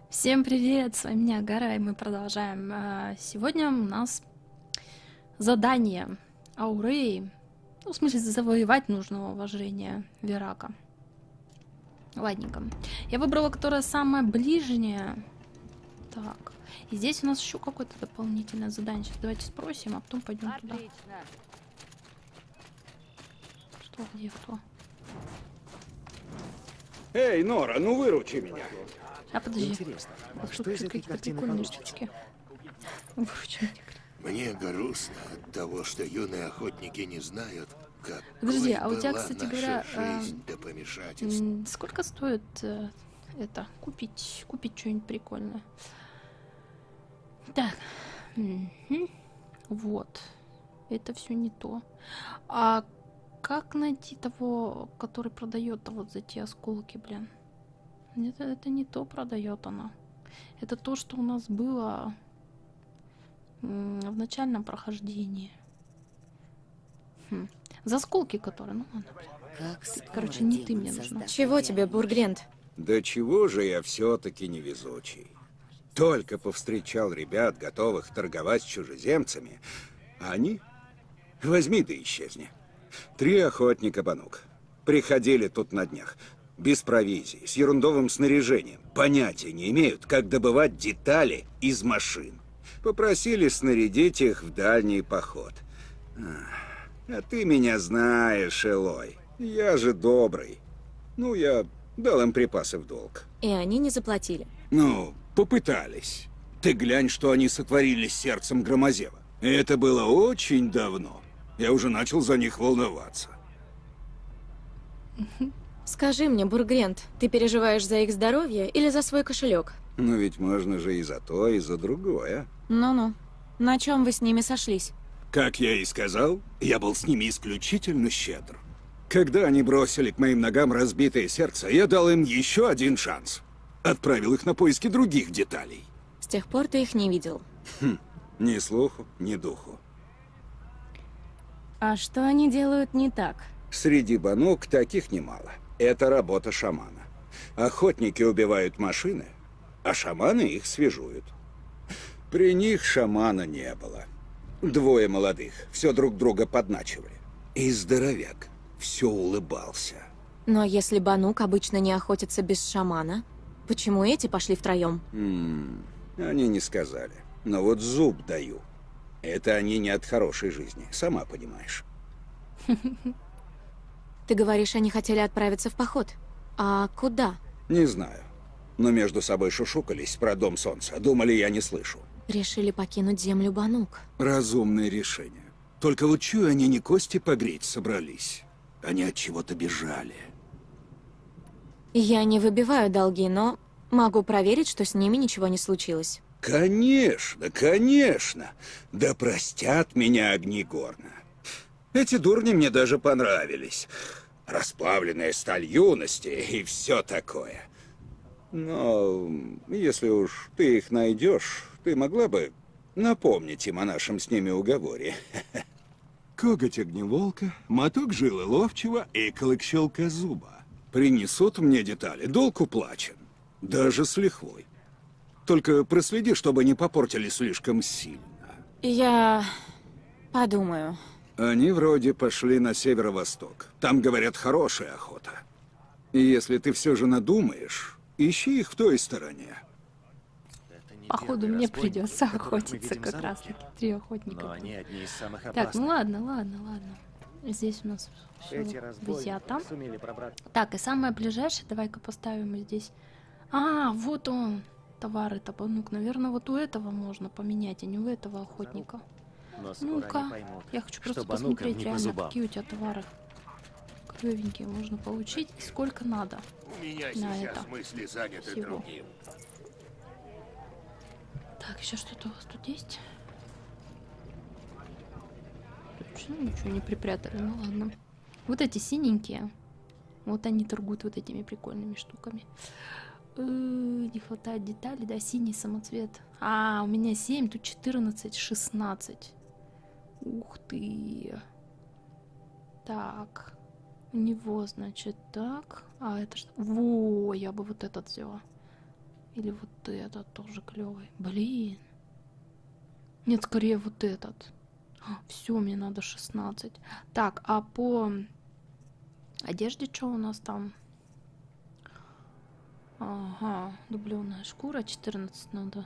Всем привет, с вами меня Гара, и мы продолжаем. Сегодня у нас задание Аурей. Ну, в смысле, завоевать нужно уважение Верака. Ладненько. Я выбрала, которая самая ближняя. Так. И здесь у нас еще какое-то дополнительное задание. Сейчас давайте спросим, а потом пойдем туда. Что, где, кто? Эй, Нора, ну выручи меня. А, подожди. Интересно, Вот что тут из этой какие-то картины прикольные получится? штучки. Выручи меня. Мне грустно от того, что юные охотники не знают, как Подожди, а у тебя, была кстати наша говоря, жизнь до помешательств. Сколько стоит это купить что-нибудь прикольное? Так, вот, это все не то. А как найти того, который продает вот за те осколки, блин? Это не то продает она. Это то, что у нас было в начальном прохождении. За осколки, которые, ну ладно, блин. Короче, не ты мне нужна. Чего тебе, Бургрент? Да чего же я все-таки невезучий? Только повстречал ребят, готовых торговать с чужеземцами, а они... Возьми да исчезни. 3 охотника Банук. Приходили тут на днях. Без провизии, с ерундовым снаряжением. Понятия не имеют, как добывать детали из машин. Попросили снарядить их в дальний поход. А ты меня знаешь, Элой. Я же добрый. Ну, я дал им припасы в долг. И они не заплатили. Ну, попытались. Ты глянь, что они сотворили с сердцем Громозева. Это было очень давно. Я уже начал за них волноваться. Скажи мне, Бургрент, ты переживаешь за их здоровье или за свой кошелек? Но ведь можно же и за то, и за другое. Ну-ну. На чем вы с ними сошлись? Как я и сказал, я был с ними исключительно щедр. Когда они бросили к моим ногам разбитое сердце, я дал им еще один шанс. Отправил их на поиски других деталей. С тех пор ты их не видел. Ни слуху, ни духу. А что они делают не так? Среди банук таких немало. Это работа шамана. Охотники убивают машины, а шаманы их свежуют. При них шамана не было. 2 молодых все друг друга подначивали. И здоровяк все улыбался. Но если Банук обычно не охотится без шамана, почему эти пошли втроем? Они не сказали. Но вот зуб даю. Это они не от хорошей жизни, сама понимаешь. Ты говоришь, они хотели отправиться в поход. А куда? Не знаю. Но между собой шушукались про Дом Солнца. Думали, я не слышу. Решили покинуть землю Банук. Разумное решение. Только вот чую, они не кости погреть собрались. Они от чего-то бежали. Я не выбиваю долги, но могу проверить, что с ними ничего не случилось. Конечно, конечно. Да простят меня огни горна. Эти дурни мне даже понравились. Расплавленная сталь юности и все такое. Но если уж ты их найдешь, ты могла бы напомнить им о нашем с ними уговоре. Коготь огневолка, моток жилы ловчего и клык щелкозуба. Принесут мне детали, долг уплачен. Даже с лихвой. Только проследи, чтобы не попортили слишком сильно. Я подумаю. Они вроде пошли на северо-восток. Там, говорят, хорошая охота. И если ты все же надумаешь, ищи их в той стороне. Походу, мне придется охотиться как раз таки. 3 охотника. Но они одни из самых Так, опасных. ну ладно. Здесь у нас Эти все разбойники взято. сумели пробраться. Так, и самое ближайшее, давай-ка поставим здесь. А, вот он, товары табанук. Наверное, вот у этого можно поменять, а не у этого охотника. Но скоро Ну-ка, они поймут, я хочу просто что банукам посмотреть не по реально, зубам. какие у тебя товары клевенькие можно получить и сколько надо. У меня На сейчас это. мысли заняты Всего. другим. Так, еще что-то у вас тут есть? Почему ничего не припрятали? Ну ладно. Вот эти синенькие. Вот они торгуют вот этими прикольными штуками. Не хватает деталей, да, синий самоцвет. А, у меня 7, тут 14, 16. Ух ты. Так. У него, значит, так. А это что? Во, я бы вот этот взяла. Или вот этот тоже клевый. Блин. Нет, скорее вот этот. Все, мне надо 16. Так, а по одежде что у нас там? Ага, дубленая шкура, 14 надо.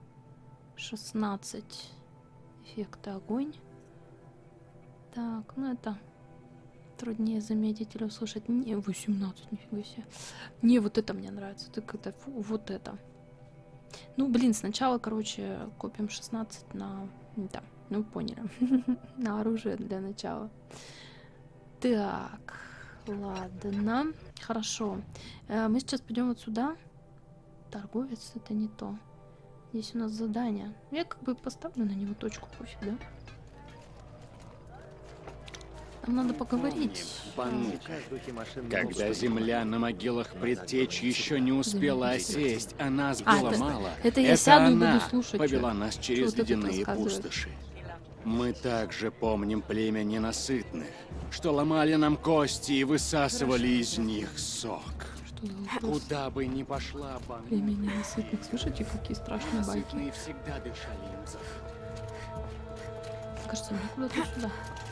16. Эффекты огонь. Так, ну это труднее заметить или услышать. Не, 18, нифига себе. Не, вот это мне нравится. Так это, вот это. Ну, блин, сначала, короче, копим 16 на... Да, ну, поняли. На оружие для начала. Так, ладно. Хорошо. Мы сейчас пойдем вот сюда. Торговец, это не то. Здесь у нас задание. Я как бы поставлю на него точку, пофиг, да? Нам надо поговорить. Банука. Когда земля на могилах предтеч еще не успела осесть, а нас А, было мало, это я сяду и буду она слушать, повела чё- нас чё через вот этот ледяные рассказывает. пустоши. Мы также помним племя ненасытных, что ломали нам кости и высасывали из них сок. Что за вопрос? Куда бы ни пошла Банука, Племя ненасытных. Слушайте, какие страшные байки. ненасытные всегда дышали им за... Кажется, мне куда-то сюда.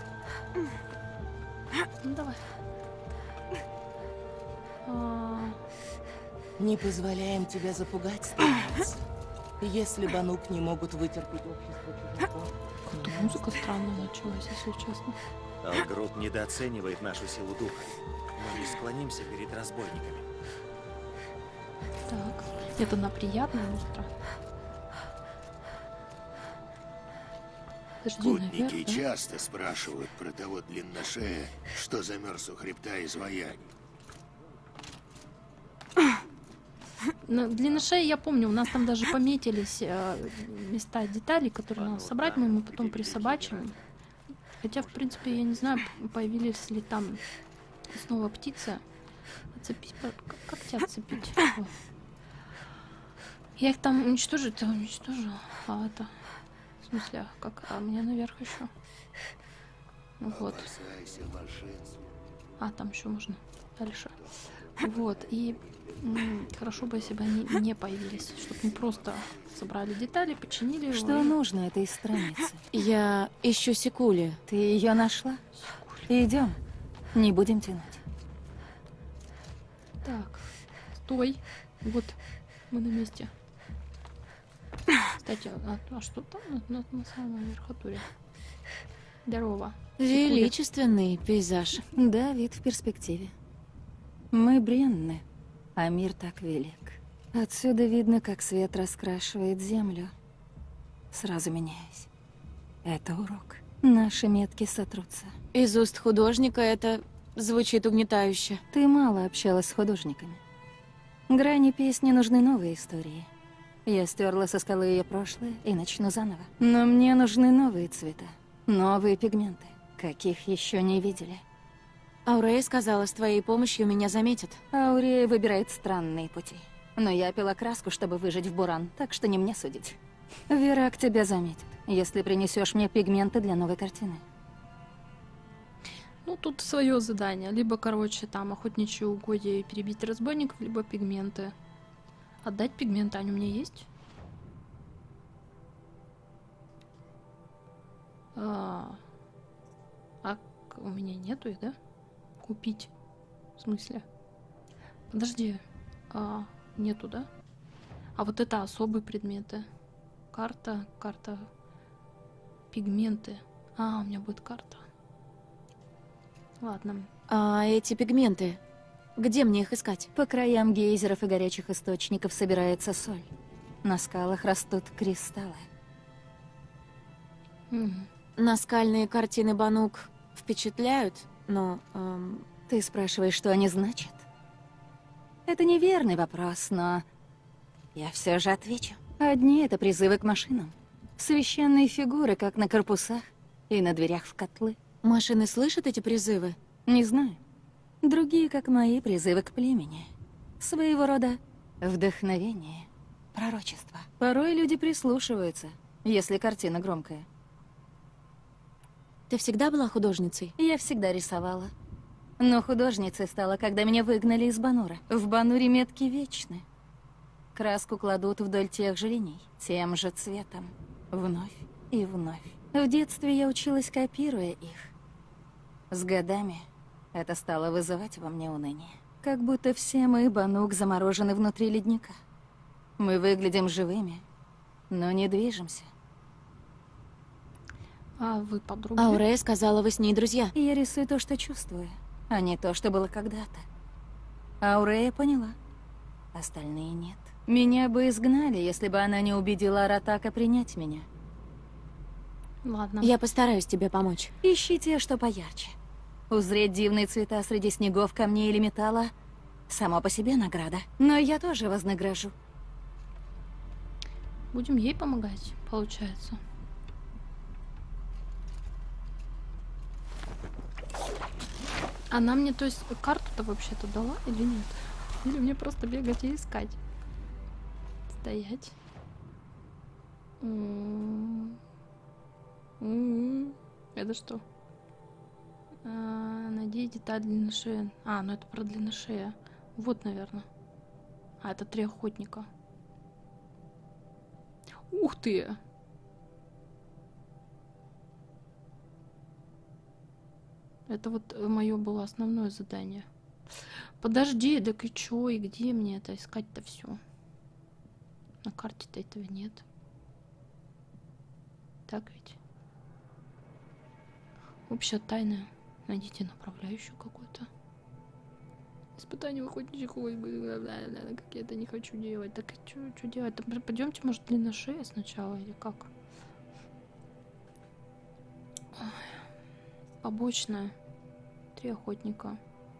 Ну, давай. Не позволяем тебя запугать, старец. Если Банук не могут вытерпеть общество чужаков, Как-то музыка странная началась, если честно. Алгрут недооценивает нашу силу духа. Мы не склонимся перед разбойниками. Так. Нет, она приятная музыка. Подожди, Путники наверх, да? часто спрашивают про того длинношея, что замерз у хребта изваяний. На длинношее я помню, у нас там даже пометились места деталей, которые надо собрать, мы ему потом присобачим. Хотя, в принципе, я не знаю, появились ли там снова птицы. Отцепить, как тебя отцепить? О. Я их там уничтожить-то уничтожила. А это... В смысле, как? А мне наверх еще. Ну вот. Опасайся волшебства. А, там еще можно дальше. Вот, и хорошо бы, если бы они не появились, чтобы не просто собрали детали, починили его. Что и- нужно этой странице? Я ищу Секули. Ты ее нашла? Идем. Не будем тянуть. Так, стой. Вот, мы на месте. Кстати, а что там на самой верхотуре? Здорово. Величественный пейзаж. Да, вид в перспективе. Мы бренны, а мир так велик. Отсюда видно, как свет раскрашивает землю. Сразу меняюсь. Это урок. Наши метки сотрутся. Из уст художника это звучит угнетающе. Ты мало общалась с художниками. Грани песни нужны новые истории. Я стерла со скалы ее прошлое и начну заново. Но мне нужны новые цвета, новые пигменты, каких еще не видели. Аурей сказала, с твоей помощью меня заметят. Аурия выбирает странные пути. Но я пила краску, чтобы выжить в буран, так что не мне судить. Верак тебя заметит, если принесешь мне пигменты для новой картины. Ну, тут свое задание. Либо, короче, там охотничьи угодья и перебить разбойников, либо пигменты. Отдать пигменты, они у меня есть? У меня нету их, да? Купить. В смысле? Подожди. Нету, да? А вот это особые предметы. Карта, пигменты. У меня будет карта. Ладно. А эти пигменты, где мне их искать? По краям гейзеров и горячих источников собирается соль. На скалах растут кристаллы. Мгм. Наскальные картины Банук впечатляют, но... Ты спрашиваешь, что они значат? Это неверный вопрос, но я все же отвечу. Одни — это призывы к машинам. Священные фигуры, как на корпусах и на дверях в котлы. машины слышат эти призывы? Не знаю. Другие, как мои, призывы к племени. Своего рода вдохновение, пророчество. Порой люди прислушиваются, если картина громкая. Ты всегда была художницей? Я всегда рисовала. Но художницей стала, когда меня выгнали из Банура. В Бануре метки вечны. Краску кладут вдоль тех же линий, тем же цветом. Вновь и вновь. В детстве я училась, копируя их. С годами это стало вызывать во мне уныние. Как будто все мы, Банук, заморожены внутри ледника. Мы выглядим живыми, но не движемся. А вы подруги? Аурея сказала, вы с ней друзья. И я рисую то, что чувствую, а не то, что было когда-то. Аурея поняла. Остальные нет. Меня бы изгнали, если бы она не убедила Аратака принять меня. Ладно. Я постараюсь тебе помочь. Ищите, что поярче. Узреть дивные цвета среди снегов, камней или металла — само по себе награда. Но я тоже вознагражу. Будем ей помогать, получается. Она мне, то есть, карту-то вообще-то дала или нет? Или мне просто бегать и искать? Стоять. Это что? Найди деталь длинношея. Ну это про длинношея. Вот, наверное. Это 3 охотника. Ух ты! Это вот мое было основное задание. Подожди, так и чё, и где мне это искать-то все? На карте-то этого нет. Так ведь? Общая тайна. Найдите направляющую какую-то. Испытание охотничьих войск. Как я это не хочу делать. Так что делать? Пойдемте, может, длинношея сначала или как? Побочная. 3 охотника.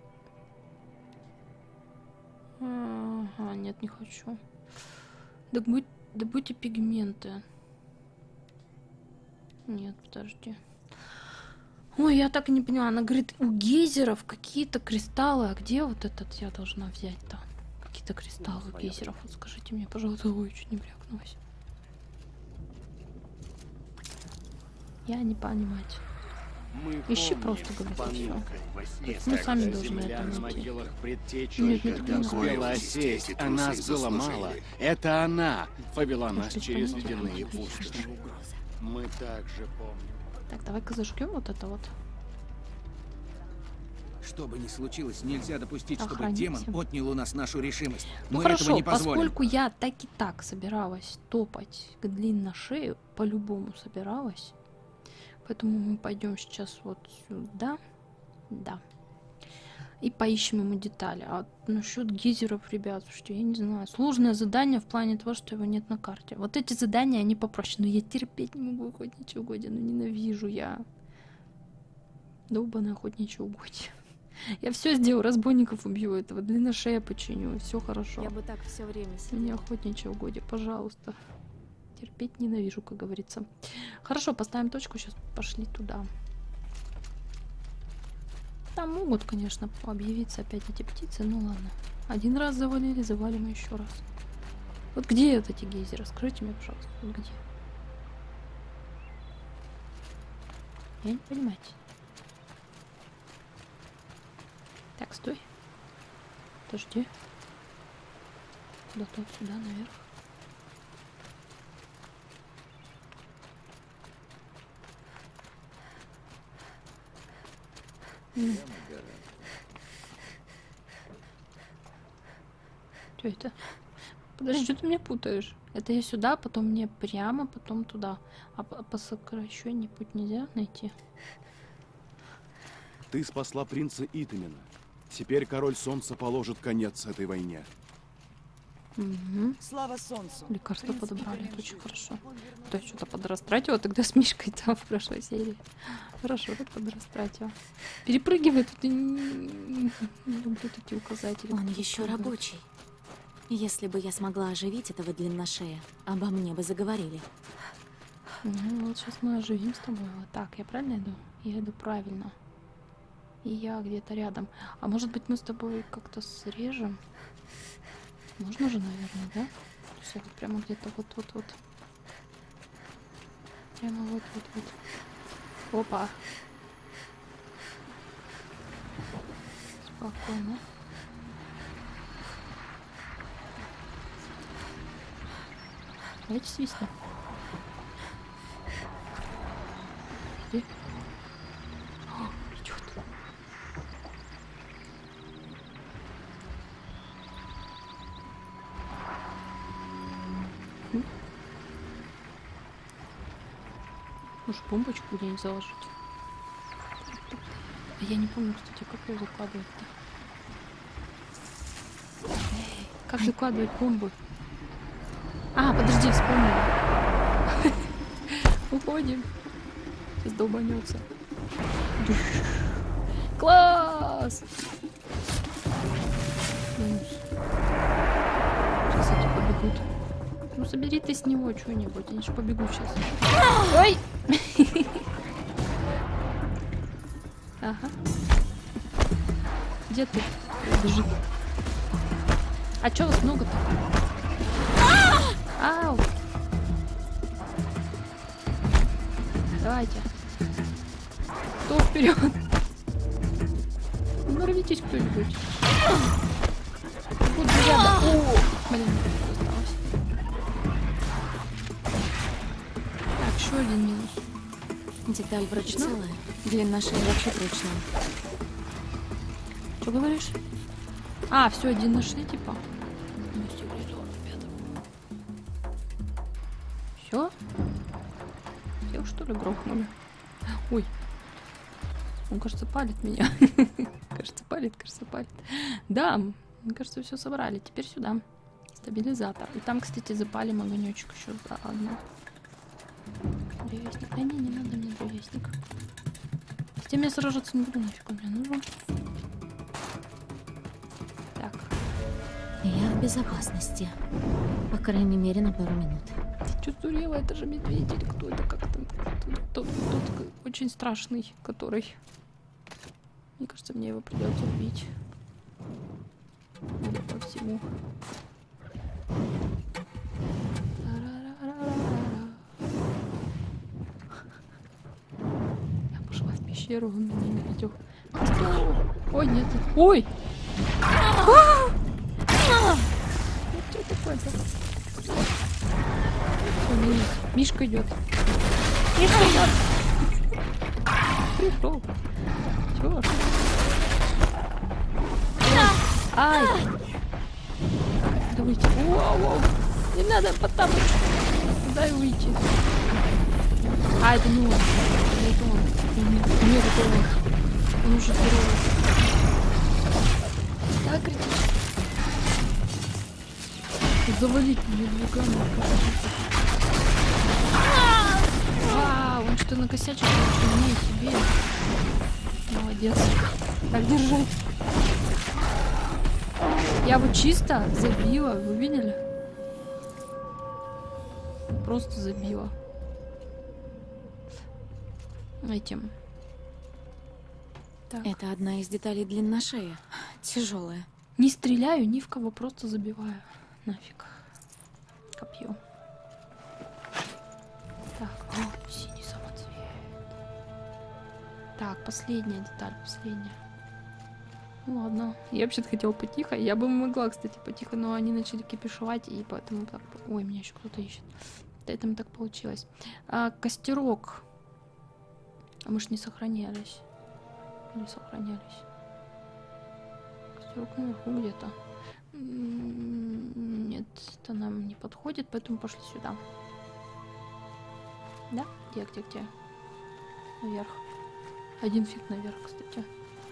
Ага, нет, не хочу. Добудьте пигменты. Нет, подожди. Ой, я так и не поняла. Она говорит, у гейзеров какие-то кристаллы. А где вот этот я должна взять-то? Какие-то кристаллы у гейзеров. Вот скажите мне, пожалуйста. Ой, чуть не брякнулась. Я не понимать. Ищи просто, говорит, все. Мы сами должны это найти. Нет, нет, не успела осесть, а нас было мало. Это она повела нас через ледяные пустоши. Мы также помним. Так, давай-ка зажгем вот это вот. Что бы ни случилось, нельзя допустить, чтобы Охраните. демон отнял у нас нашу решимость. Ну Мы хорошо, этого не позволим. поскольку я так и так собиралась топать к длинношею, по-любому собиралась. Поэтому мы пойдем сейчас вот сюда. Да. И поищем ему детали. А насчет гейзеров, ребят, что я не знаю. Сложное задание в плане того, что его нет на карте. Вот эти задания, они попроще. Но я терпеть не могу охотничьи угодья. Ну ненавижу я. Долбаное охотничье угодье. Я все сделаю, разбойников убью, этого длинношея починю. Все хорошо. Я бы так все время сидела. Мне охотничье угодье, пожалуйста. Терпеть ненавижу, как говорится. Хорошо, поставим точку, сейчас пошли туда. Там могут, конечно, объявиться опять эти птицы, ну ладно. Один раз завалили, завалим еще раз. Вот где вот эти гейзеры? Скажите мне, пожалуйста, вот где? Я не понимаю. Так, стой. Подожди. Куда-то вот сюда, наверх. Что это? Подожди, что ты меня путаешь? Это я сюда, потом мне прямо, потом туда. А по сокращению путь нельзя найти? Ты спасла принца Итамина. Теперь король солнца положит конец этой войне. Угу. Слава солнцу. Лекарство подобрали, это очень хорошо. То есть что-то подрастратила тогда с Мишкой там в прошлой серии. Хорошо, так подрастратила. Перепрыгивает, тут и не люблю такие указатели. Он еще рабочий. Если бы я смогла оживить этого длинношея, обо мне бы заговорили. Ну вот сейчас мы оживим с тобой. Вот так, я правильно иду? Я иду правильно. И я где-то рядом. А может быть мы с тобой как-то срежем? Можно же, наверное, да? Все, вот прямо где-то вот-вот-вот. Прямо вот-вот-вот. Опа. Спокойно. Давайте свистнем. Где? О, идет. Может, бомбочку где-нибудь заложить? А я не помню, кстати, как ее закладывать-то. Как закладывать бомбы? А, подожди, вспомнила. Уходим. Сейчас долбанется. Класс! Сейчас эти побегут. Ну собери ты с него что-нибудь, они же побегут сейчас. Ой! Ага. Где ты? Бежит. А чё вас много-то? Ау! Давайте. Кто вперед? Нарвитесь кто-нибудь. Вот рядом. О, блин, осталось. Так, еще один минус. Деталь вроде целая. Длина шеи вообще прочная. Что говоришь? А, все, один нашли, типа. Все? Всех, что ли, грохнули? Ой. Он, кажется, палит меня. Кажется, палит. Да, мне кажется, все собрали. Теперь сюда. Стабилизатор. И там, кстати, запалим огонечек еще заодно. Древесник. А не надо мне древесник. С тем я сражаться не буду, нафиг он мне нужен. Так. Я в безопасности. По крайней мере, на пару минут. Ты что, дурела? Это же медведь или кто это? Как там? Тот очень страшный, который... Мне кажется, мне его придется убить. Судя по всему. Я пошла в пещеру, он меня не видел. Ой, нет. Ой! Что такое-то? Мишка идет. Мишка идет. Пришел. Чего? Ай! Да выйти. Воу. Не надо по тапочку. Дай выйти. А, это не он. Это он. Нет, это он. Он уже здоровый. Так, критично. Завалить мне двигами. Вау, он что-то накосячил, очень мне себе. Молодец. Так держать. Я вот чисто забила, вы видели? Просто забила. Этим. Так. Это одна из деталей длина шеи. Тяжелая. Не стреляю ни в кого, просто забиваю. Нафиг. Копье. Так, о, синий самоцвет. Так, последняя деталь, последняя. Ну ладно. Я вообще-то хотела потихо. Я бы могла, кстати, потихо, но они начали кипишевать, и поэтому так... Ой, меня еще кто-то ищет. Поэтому так получилось. Костерок. А мы ж не сохранялись. Или сохранялись? Костерок наверху где-то. Нет, это нам не подходит, поэтому пошли сюда. Да? Где? Наверх. Один фиг наверх, кстати.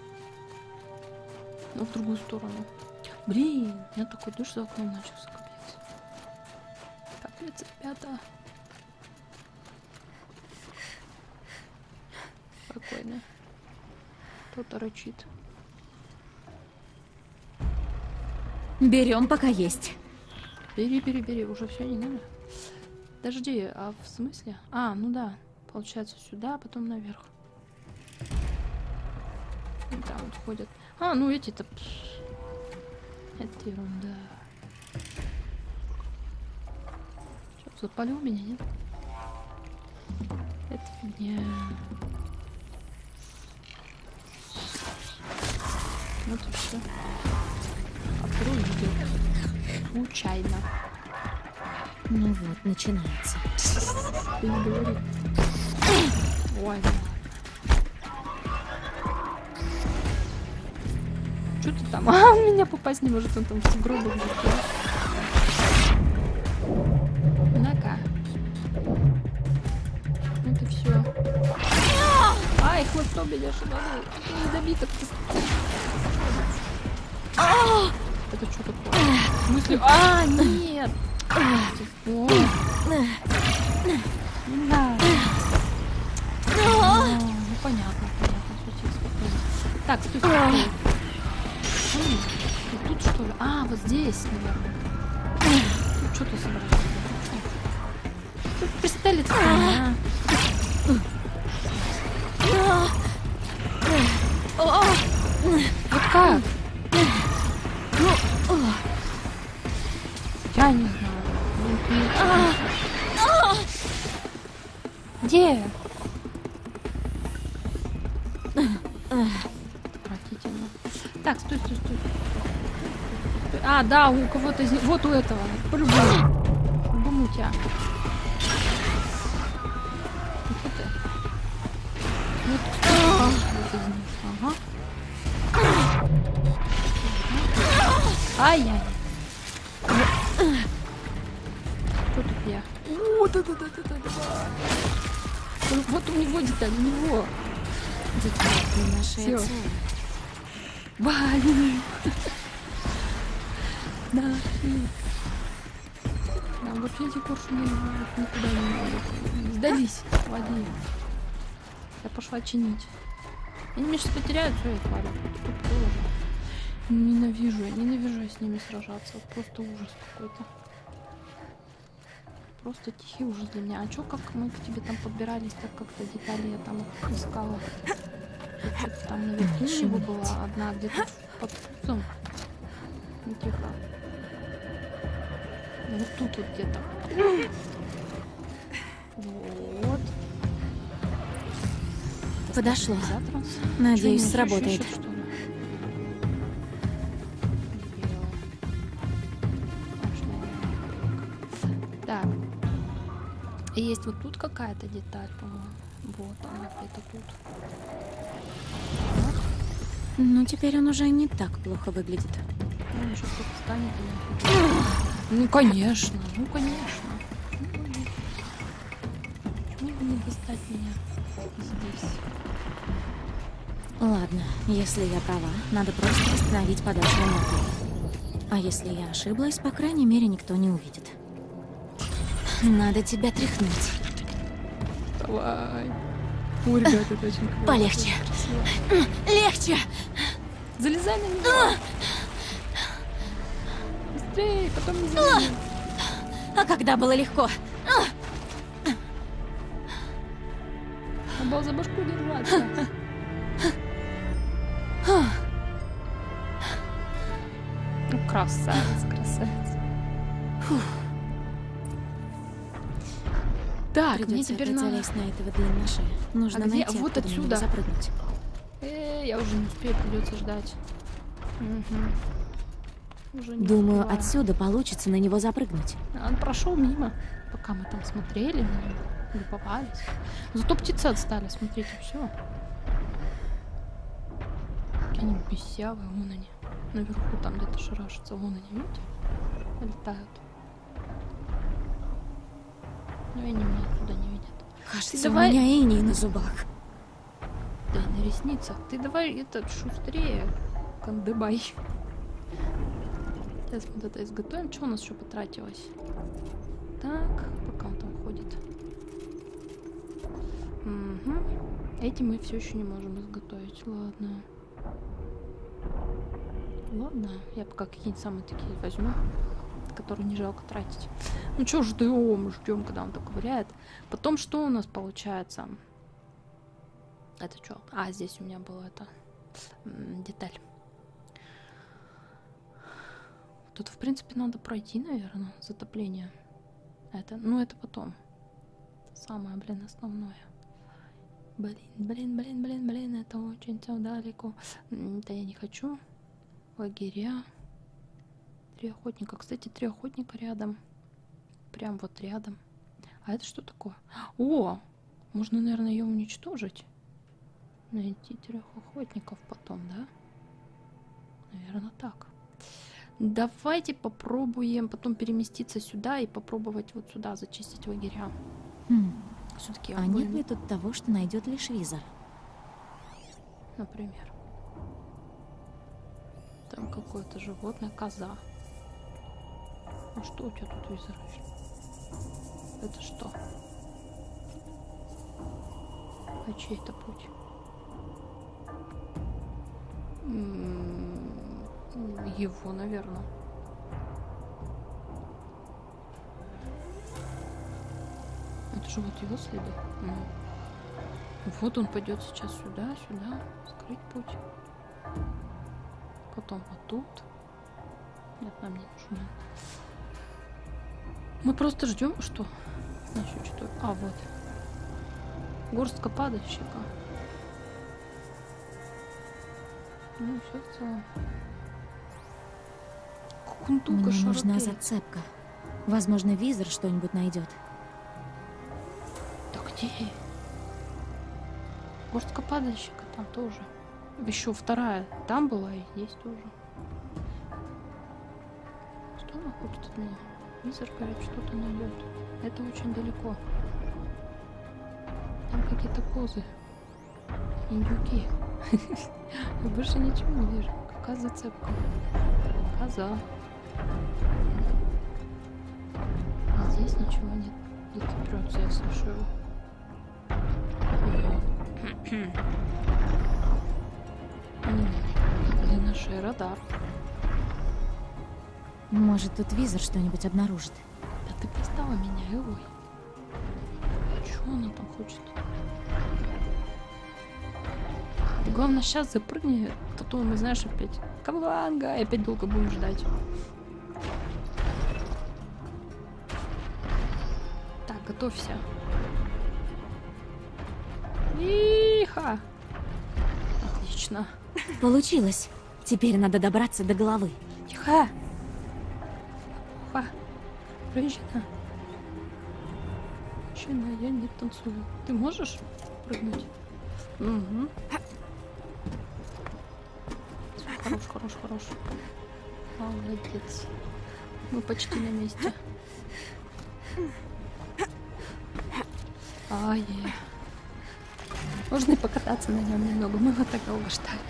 Но в другую сторону. Блин, у меня такой дождь за окном начался, капец. Капец, ребята. Спокойно. Кто-то рычит. Берем, пока есть. Бери, уже все не надо. Подожди, а в смысле? А, ну да. Получается сюда, а потом наверх. И там вот ходят. А, ну эти-то... Это ерунда. Что, запалил меня, нет? Это фигня. Вот и все. Открою видео. Случайно. Ну вот, начинается. Ты не говори. Ой. Что ты там? А, он меня попасть не может, он там в сугробах. На-ка. Вот и все. Ай, хвостом меня шибанул. Недобиток. Это что такое? В смысле? А, нет! О. Не надо. Ну, понятно. Все, спокойно. Так, стой. Тут что ли? А, вот здесь, наверное. Тут что ты собрался? Тут пристелится. Вот как? Я не знаю. Где? Отвратительно. Так, стой. А, да, у кого-то из них. Вот у этого. По-любому у тебя. Что ты? Вот, вот из них. Ага. Ай-яй. Что тут я? О, да. Вот у него деталь, у него. Деталь нашей отца. Блин. Да. Да, вообще эти коршуны никуда не надо. Сдались, води. Я пошла чинить. Они меня сейчас потеряют, все, я хвалю. Ненавижу я с ними сражаться. Просто ужас какой-то. Просто тихий ужас для меня. А чё, как мы к тебе там подбирались, так как-то детали я там искала. Там наверху у него была одна где-то под пузом. Ну, тихо. Вот тут вот где-то. Вот. Подошло. Надеюсь, сработает. Так. И есть вот тут какая-то деталь, по-моему. Вот она где-то тут. Вот. Ну, теперь он уже не так плохо выглядит. Ну, еще что-то станет. Ну, конечно. Почему бы не достать меня здесь? Ладно, если я права, надо просто остановить подачу энергии. А если я ошиблась, по крайней мере, никто не увидит. Надо тебя тряхнуть. Давай. Ой, ребята, это очень красиво. Полегче. Легче. Залезай на него. Быстрее, потом не залезай. А когда было легко? Надо было за башку держаться. Ну, красавец. Так, мне теперь надо залезть на этого длинношея. Нужно где? найти, Вот откуда на него отсюда. запрыгнуть. Я уже не успею, придется ждать. Уже не Думаю, успеваю. отсюда получится на него запрыгнуть. Он прошел мимо, пока мы там смотрели на него, любовались. Зато птицы отстали, смотрите, все. Какие они бесявые, вон они. Наверху там где-то шарашатся, вон они, видите? Летают. Но они меня оттуда не видят. Кажется, у меня иней на зубах. Да и на ресницах. Ты давай этот шустрее, кандыбай. Сейчас мы это изготовим. Что у нас еще потратилось? Так, пока он там ходит. Угу. Эти мы все еще не можем изготовить. Ладно, я пока какие-нибудь самые такие возьму, которые не жалко тратить. Ну что, ждем, когда он так ковыряет. Потом что у нас получается? Это что? А, здесь у меня была эта деталь. Тут, в принципе, надо пройти, наверное, затопление. Это потом. Самое, основное. Блин, это очень все далеко. Это я не хочу. Лагеря. 3 охотника. Кстати, 3 охотника рядом. В прям вот рядом. А это что такое? О! Можно, наверное, ее уничтожить. Найти 3 охотников потом, да? Наверное, так. Давайте попробуем потом переместиться сюда и попробовать вот сюда зачистить лагеря. Все-таки А нет ли тут того, что найдет лишь Визор? Например. Там какое-то животное, коза. А что у тебя тут, Визор? Это что? А чей это путь? Его, наверное. Это же вот его следы. Вот он пойдет сейчас сюда, скрыть путь. Потом вот тут. Нет, нам не нужно. Мы просто ждем, что? Еще что-то. А, вот. Горстка падальщика. Ну, все в целом. Кундука, мне нужна зацепка. Возможно, Визор что-нибудь найдет. Да где? Горстка падальщика там тоже. Еще вторая там была и здесь тоже. Что она хочет от меня? Визор, говорит, что-то найдет. Это очень далеко. Там какие-то козы. Индюки. Я больше ничего не вижу. Какая зацепка? Коза. А здесь ничего нет. Где-то прется, я слышу его. Длина шеи, радар. Может, тут Визор что-нибудь обнаружит. Да ты достала меня, ой. Чего она там хочет? Главное, сейчас запрыгни, а то мы, знаешь, опять каванга, и опять долго будем ждать. Так, готовься. Иха! Отлично. Получилось. Теперь надо добраться до головы. Тихо! Женщина. Женщина, я не танцую. Ты можешь прыгнуть? Угу. Хорош. Молодец. Мы почти на месте. Ай. Можно и покататься на нем немного. Мы вот так долго ждали.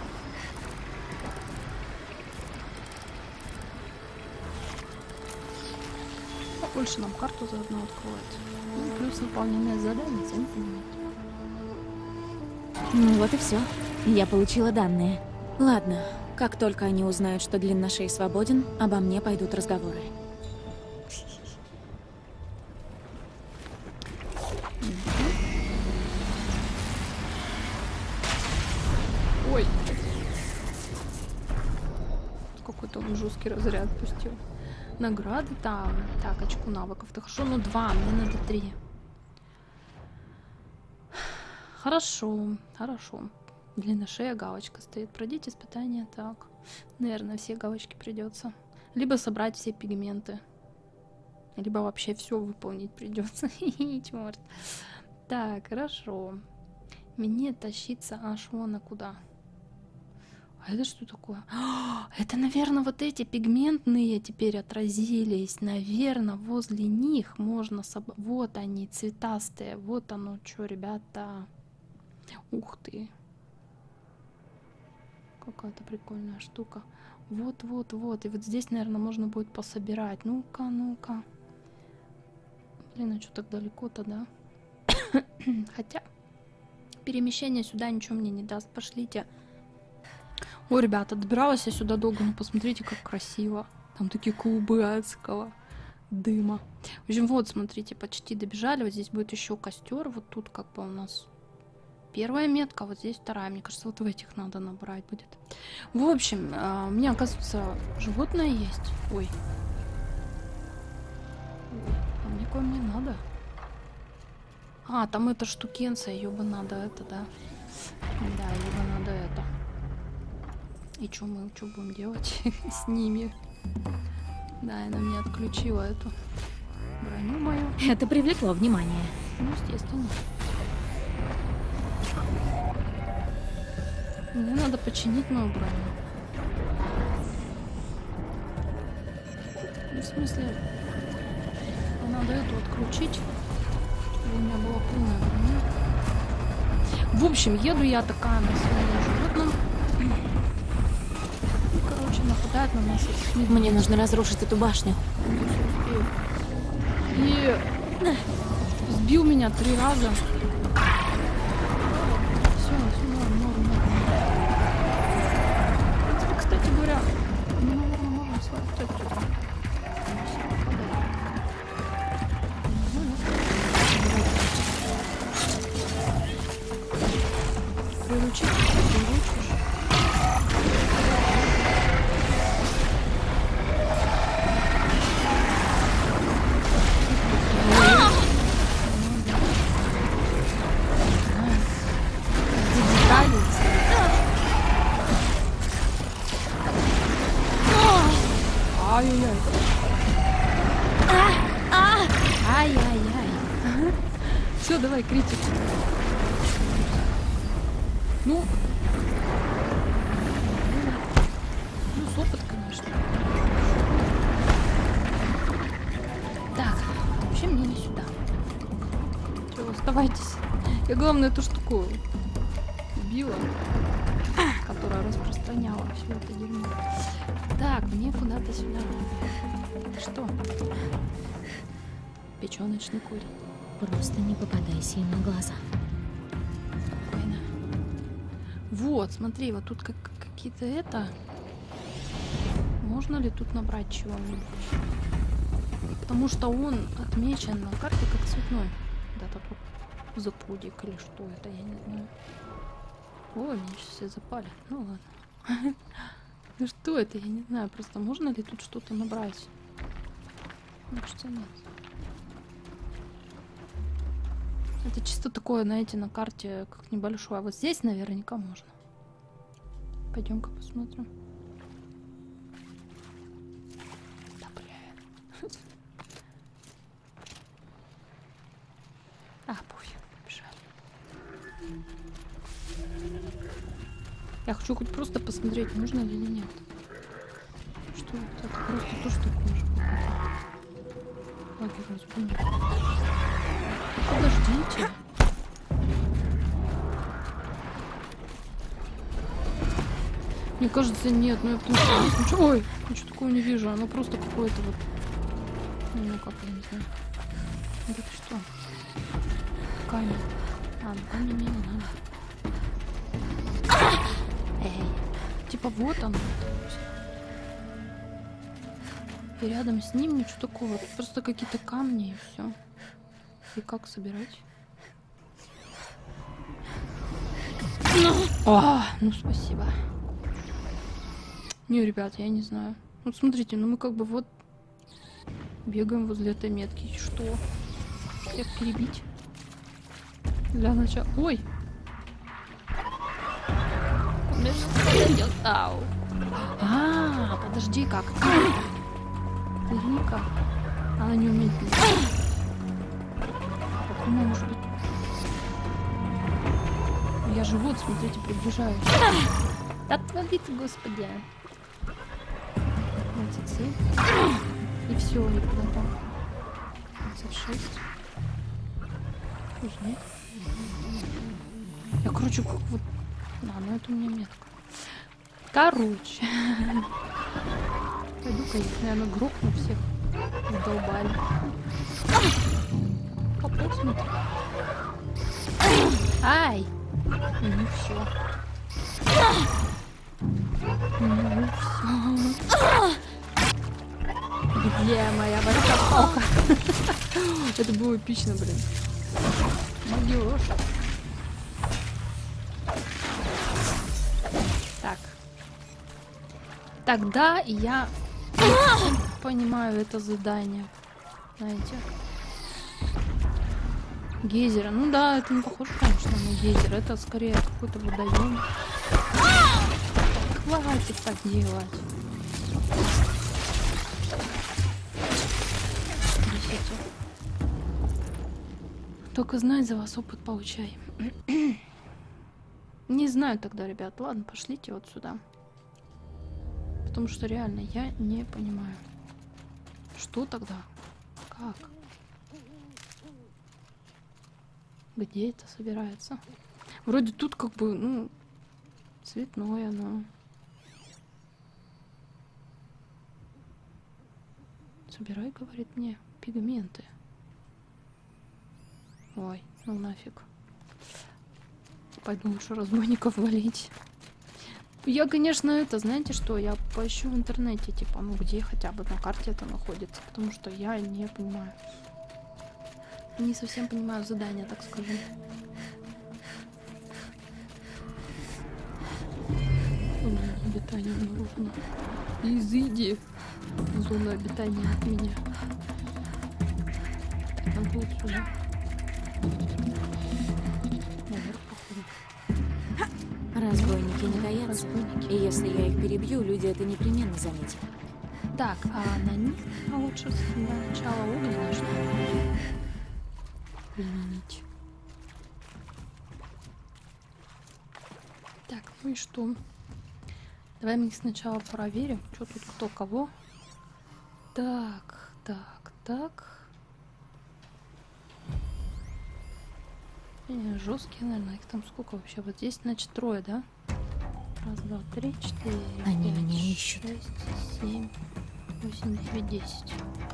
Больше нам карту заодно откроет. Ну, плюс выполнение заданий, сами понимаете. Ну вот и все. Я получила данные. Ладно, как только они узнают, что Длинношей свободен, обо мне пойдут разговоры. Ой! Какой-то он жесткий разряд пустил. Награды там. Так, очку навыков-то хорошо. Ну 2, мне надо 3. Хорошо. Длинношея галочка стоит. Пройдите испытание. Так. Наверное, все галочки придется. Либо собрать все пигменты. Либо вообще все выполнить придется. Черт. Так, хорошо. Мне тащиться аж вон куда. А это что такое? Это, наверное, вот эти пигментные теперь отразились. Наверное, возле них можно... Вот они, цветастые. Вот оно, что, ребята. Ух ты. Какая-то прикольная штука. Вот. И вот здесь, наверное, можно будет пособирать. Ну-ка. Блин, а что так далеко-то, да? Хотя перемещение сюда ничего мне не даст. Пошлите. Ой, ребята, добиралась я сюда долго, но посмотрите, как красиво. Там такие клубы адского дыма. В общем, вот, смотрите, почти добежали. Вот здесь будет еще костер. Вот тут как бы у нас первая метка, вот здесь вторая. Мне кажется, вот в этих надо набрать будет. В общем, у меня, оказывается, животное есть. Ой. А мне кое не надо. А, там эта штукенция, ее бы надо это, да? Да, ее бы надо это. И что мы будем делать с ними? Да, она мне отключила эту Это привлекло внимание. Ну, естественно. Мне надо починить мою броню. Ну, в смысле, надо эту отключить, чтобы у меня была полная броня. В общем, еду я такая на своем животном. Короче, нападает на нас. Мне нужно разрушить эту башню. И сбил меня 3 раза. Все, норм. В принципе, кстати говоря, мы, наверное, можем сложить отсюда. Приручить, приручишь. Ай-яй-яй. Ай-яй-яй. Все, давай, критик. Ну, с опыт, конечно. Так, вообще мне не сюда. Чего, оставайтесь. Я, главное, эту штуку убила, которая распространяла все это дерьмо. Так, мне куда-то сюда. Что? Печёночный курень. Просто не попадайся им на глаза. Спокойно. Вот, смотри, вот тут какие-то это... Можно ли тут набрать чего-нибудь? Потому что он отмечен на карте как цветной. Да-то тут запудик или что это, я не знаю. Ой, меня сейчас все запали. Ну ладно. Ну что это, я не знаю. Просто можно ли тут что-то набрать? Мне кажется, нет. Это чисто такое, знаете, на карте как небольшое. А вот здесь наверняка можно. Пойдем-ка посмотрим. Да, бля. А, пофиг, побежали. Я хочу хоть просто посмотреть, можно ли или нет. Что это? Это просто то, что может быть. Лагерь разбойник. Подождите. Мне кажется, нет, ну я потому что... Ничего, ой, ничего такого не вижу, оно просто какое-то вот... Ну как, я не знаю. Это что? Камень. А, ну камень мне не надо. Эй, типа вот он. И рядом с ним ничего такого. Просто какие-то камни и все. И как собирать? О, ну спасибо. Не, ребят, я не знаю. Вот смотрите, ну мы как бы вот бегаем возле этой метки. И что? Всех перебить? Для начала. Ой! Ау. А, подожди, как? Наверняка. Она не умеет бить. Как она может быть? Я же вот, смотрите, приближаюсь. Отвали ты, господи. 27. И все, и куда там? 26. Уже нет. Я, короче, как вот... Да, ну это у меня метка. Короче. Пойду-ка их, наверное, грохну всех. Задолбали. Попал, смотри. Ай! Ну все. Ну все. Где моя большая палка? Это было эпично, блин. Могёшь. Так. Тогда я понимаю это задание. Знаете. Гейзера. Ну да, это не похоже, конечно, на гейзер. Это скорее какой-то водоем. Хватит так делать. 10. Только знать за вас опыт получай. Не знаю тогда, ребят. Ладно, пошлите вот сюда. Потому что реально я не понимаю. Что тогда? Как? Где это собирается? Вроде тут как бы, ну, цветное, но... Собирай, говорит мне, пигменты. Ой, ну нафиг. Пойду лучше разбойников валить. Я, конечно, это, знаете что, я поищу в интернете, типа, ну где хотя бы на карте это находится, потому что я не понимаю. Не совсем понимаю задание, так скажем. Зона обитания обнаружена. Изыди. Зона обитания от меня. Надо вот сюда. Наверх, походу. Разбойники не таятся. И если я их перебью, люди это непременно заметят. Так, а на них лучше сначала огненное что ли применить. Так, ну и что? Давай мы их сначала проверим. Что тут, кто, кого? Так, так, так. Жесткие, наверное, их там сколько вообще? Вот здесь, значит, трое, да? Раз, два, три, четыре, Они пять, меня ищут. 6, 7, 8, 9, 10.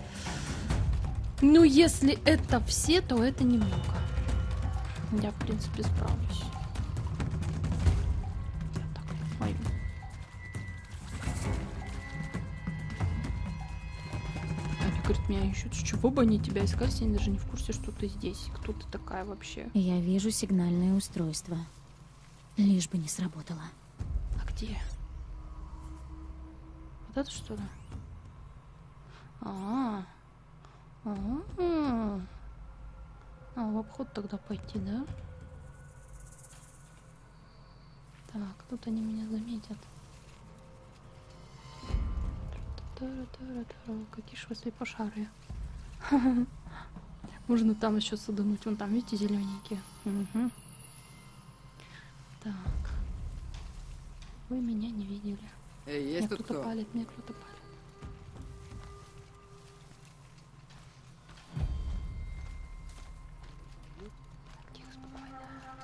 Ну, если это все, то это немного. Я, в принципе, справлюсь. Так, ой. Они говорят, меня ищут. С чего бы они тебя искали? Они даже не в курсе, что ты здесь. Кто ты такая вообще? Я вижу сигнальное устройство. Лишь бы не сработало. А где? Вот это что ли? В обход тогда пойти, да? Так, тут они меня заметят. Какие ж вы слепошарые. Можно там еще садануть. Вон там, видите, зелененькие. Угу. Так. Вы меня не видели. Эй, есть Мне тут кто-то кто? палит, мне кто-то палит. Тихо, спокойно.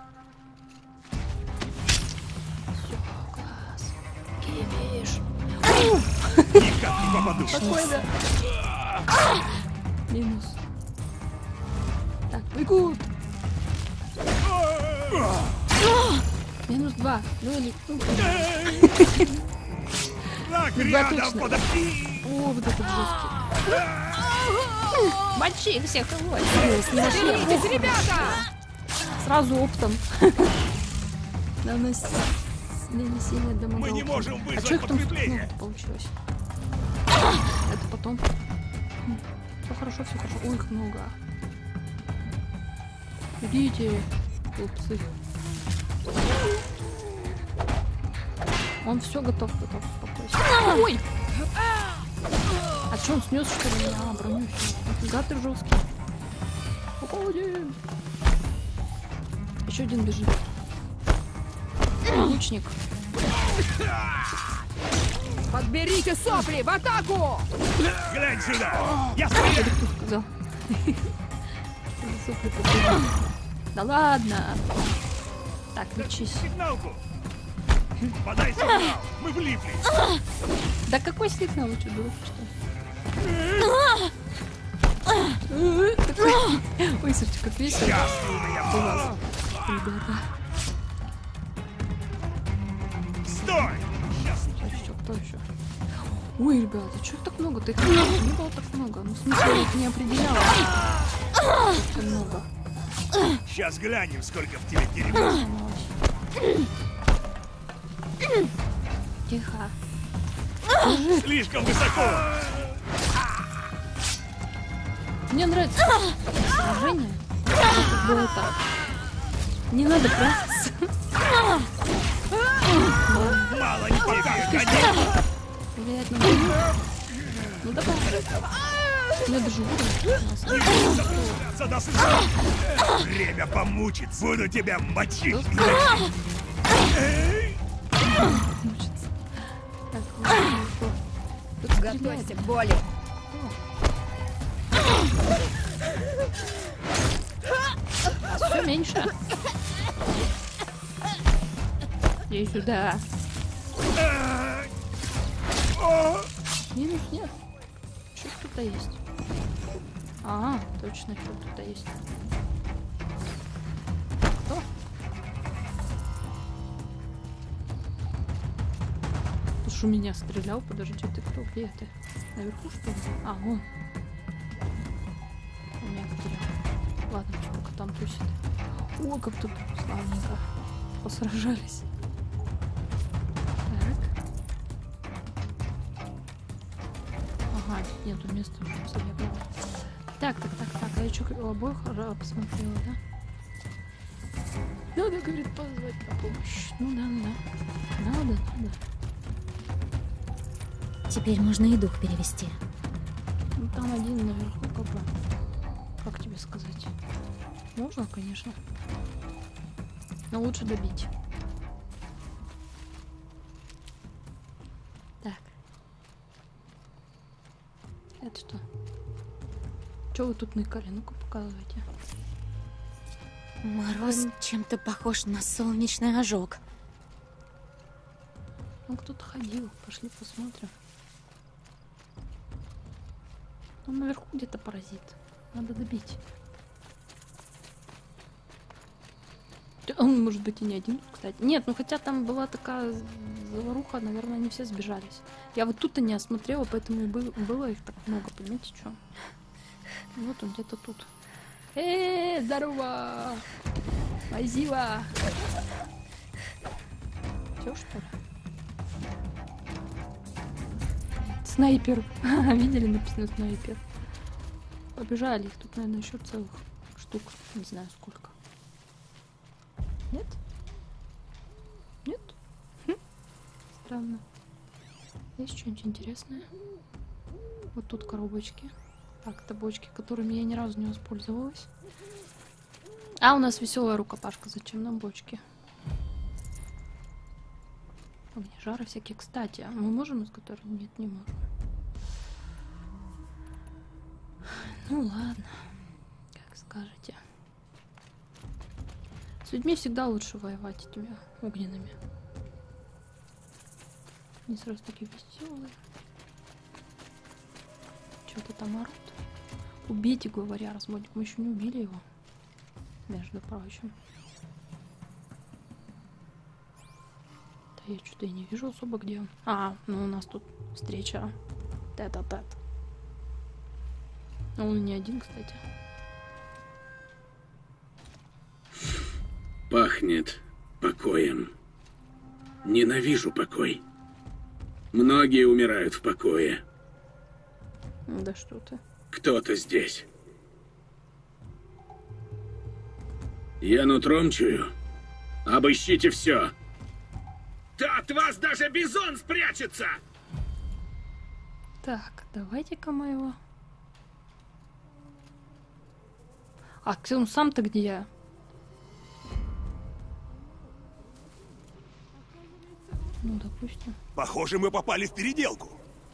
Все, класс. Кипиш. Никак не попаду. Спокойно. Минус. Так, бегут. Минус 2. Ну или... Так, Ну, рядом, точно. подожди. О, вот этот жесткий. Мочи их всех, вот. Беритесь, ребята! Сразу оптом. Нанесение дамага. Мы не оптом. можем А вызвать что их там подкрепление. много получилось? Это потом. Все хорошо, все хорошо. Ой, их много. Идите, глупцы. Он все готов, успокойся. Ой! А что он снес, что ли? А, броню. Нафига ты жесткий. Уходим. Еще один бежит. Лучник. Подберите сопли, в атаку! Глянь сюда. Я стреляю. Кто сказал? Сопли подбери. Да ладно. Так, лечись. Сигналку. Подай сигнал. Мы влипли. Да какой сигнал? Вы что, дураки, что ли? Ой, слушайте, как весело. У вас, ребята. Стой. Кто еще? Ой, ребята, что их так много? Их не было так много. Ну, в смысле, я их не определяла. Так много. Сейчас глянем, сколько в тебе дерьма. Тихо. Слишком высоко. Мне нравится сражение. Как было так. Не надо прятаться. Мало не тебе, конечно. Влияет на меня. Ну давай. У меня даже уровень. Драться до слез. Время помучиться. Буду тебя мочить. Мучиться. Так, Готовься к боли. Все меньше. Иди сюда. Минус нет. Что кто-то есть? А, точно, что кто-то есть. Кто? Ты что, меня стрелял? Подожди, ты кто? Где ты? Наверху, что ли? А, вон. У меня потерял. Ладно, пока там тусит. О, как тут славненько посражались. Так. Ага, тут нету места, чтобы себе было. Так. А я что, обоих посмотрела, да? Надо, говорит, позвать на помощь. Ну да. Надо. Теперь можно и дух перевести. Ну там один наверху, как тебе сказать? Можно, конечно. Но лучше добить. Так. Это что? Что вы тут ныкали? Ну-ка показывайте. Мороз чем-то похож на солнечный ожог. Ну кто-то ходил. Пошли посмотрим. Там наверху где-то паразит. Надо добить. Он может быть и не один, кстати. Нет, ну хотя там была такая заваруха, наверное, они все сбежались. Я вот тут-то не осмотрела, поэтому и было их так много, понимаете, что? Вот он где-то тут. Здорово! Азила! Все, что ли? Снайпер! Видели, написано снайпер. Побежали, их тут, наверное, еще целых штук. Не знаю сколько. Нет? Нет? Странно. Есть что-нибудь интересное? Вот тут коробочки. Так, это бочки, которыми я ни разу не воспользовалась. А, у нас веселая рукопашка. Зачем нам бочки? Огнежары всякие. Кстати, а мы можем изготовить? Нет, не можем. Ну ладно. Как скажете. С людьми всегда лучше воевать этими огненными. Они сразу такие веселые. Что-то там орут. Убейте, говоря, разбойник. Мы еще не убили его. Между прочим. Да я что-то и не вижу особо, где он. А, ну у нас тут встреча. Тет-а-тет. А он не один, кстати. Пахнет покоем. Ненавижу покой. Многие умирают в покое. Да что ты. Кто-то здесь. Я нутром чую. Обыщите все. Да от вас даже бизон спрячется! Так, давайте-ка мы его... А он сам-то где? Ну, допустим. Похоже, мы попали в переделку.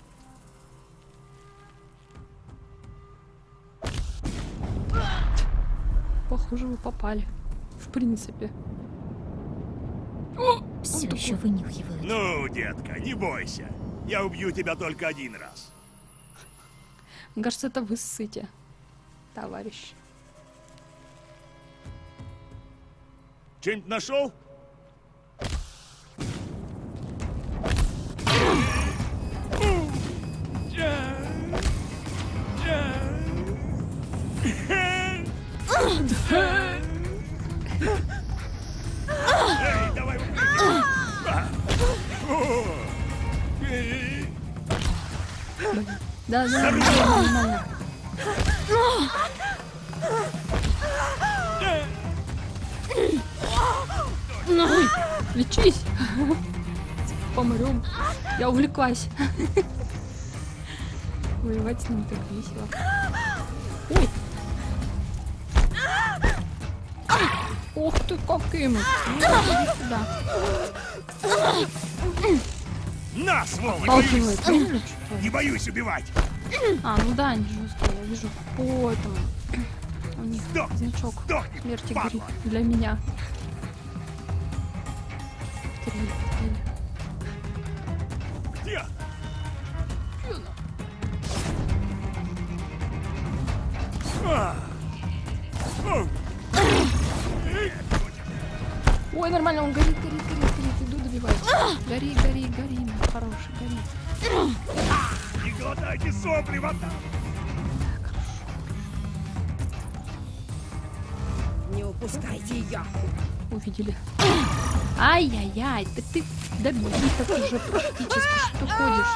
Похоже, вы попали. В принципе. Все еще вынюхивают. Ну, детка, не бойся. Я убью тебя только один раз. Мне кажется, это вы ссыте, товарищ. Что-нибудь нашел? Эй, давай Да, нормально. Ой, лечись. Помрем. Я увлеклась. Воевать с ним так весело. Ой. Ух ты, каким! Иди сюда. На, ствол, не Отталкивает, боюсь! поняли, что ли? Не боюсь убивать! А, ну да, они жесткие, я вижу. По этому. У них значок смерти горит для меня. Где? Ой, нормально, он горит. Иду добивать. Гори, мой хороший, гори. Не глотайте сопли, вода! Не упускайте ее. Увидели. Ай-яй-яй, так ты добить-то уже практически что ходишь.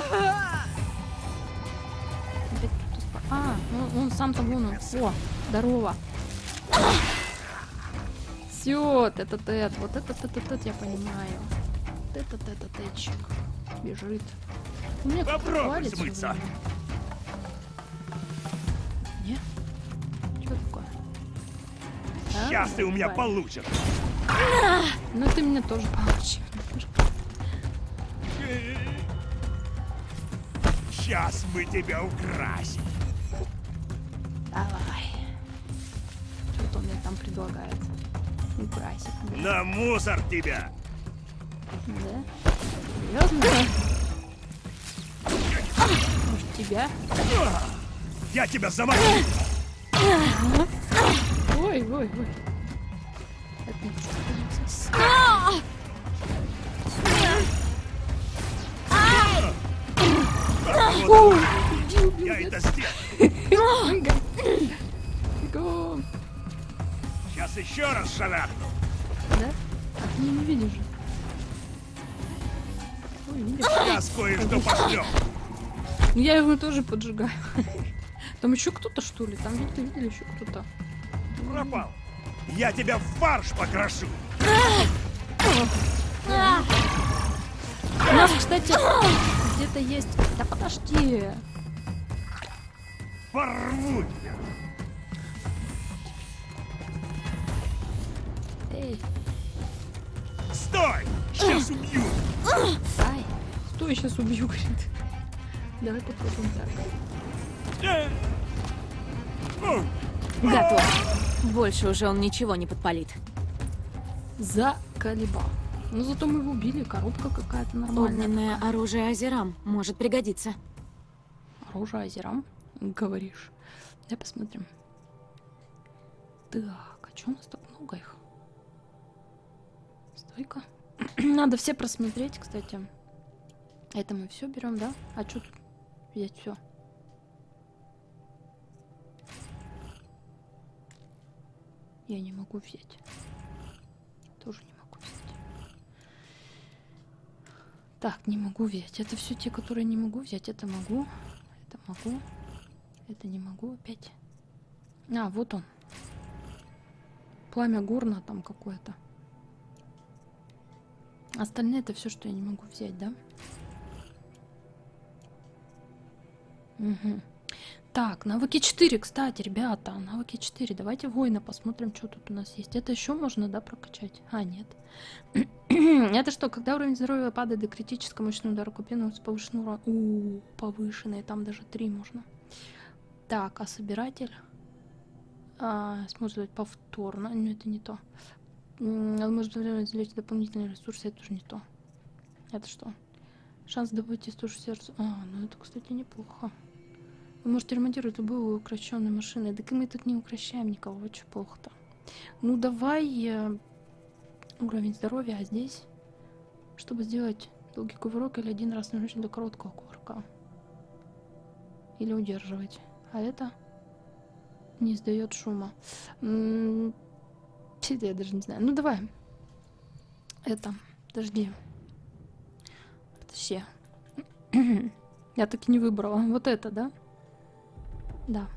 А, ну он сам-то вон он. О, здорово. Все, вот этот, я понимаю. Вот этот этчик бежит. У меня попробуй смыться. Не? Что такое? Сейчас ты у меня получишь. Ну ты меня тоже получишь. Сейчас мы тебя украсим. Давай. Что-то он мне там предлагает. Украсить. На мусор тебя. Да? Серьезно? Может, тебя? Я тебя замочу. Ой. Это не Я это сделал. Бегом. Сейчас еще раз шарахну. Да? А ты не видишь же. Ой, видишь? Сейчас кое-что пошлем. Ну я его тоже поджигаю. Там еще кто-то, что ли? Там видели еще кто-то. Пропал. Я тебя в фарш покрошу. У нас, кстати, где-то есть... Да подожди. Порву тебя. Эй. Стой! Сейчас убью. Ай. Стой, сейчас убью, говорит. Давай попробуем так. Готово. Больше уже он ничего не подпалит. Заколебал. Ну зато мы его убили, коробка какая-то нормальная. Огненное оружие Азерам может пригодиться. Оружие Азерам? Говоришь. Давай посмотрим. Так, а что у нас так много их? Стойка. Надо все просмотреть, кстати. Это мы все берем, да? А что тут взять все? Я не могу взять. Тоже не могу взять. Так, не могу взять. Это все те, которые не могу взять. Это могу. Это могу. Это не могу опять. А, вот он. Пламя горна там какое-то. Остальное это все, что я не могу взять, да? Угу. Так, навыки 4, кстати, ребята. Навыки 4. Давайте воина посмотрим, что тут у нас есть. Это еще можно, да, прокачать? А, нет. Это что, когда уровень здоровья падает до критического, мощного удара купина с повышенным уроном? Повышенный, там даже 3 можно. Так, а собиратель? Сможет дать повторно. Но это не то. Может извлечь дополнительные ресурсы, это тоже не то. Это что? Шанс добыть из туши сердца. Ну это, кстати, неплохо. Вы можете ремонтировать любую укращенную машину. Так и мы тут не укращаем никого, очень плохо-то. Ну давай уровень здоровья, а здесь, чтобы сделать долгий кувырок или один раз нажать до короткого кувырка. Или удерживать. А это не издает шума. Я даже не знаю. Ну давай. Это. Подожди. Подожди. Я так и не выбрала. Вот это, да? Да.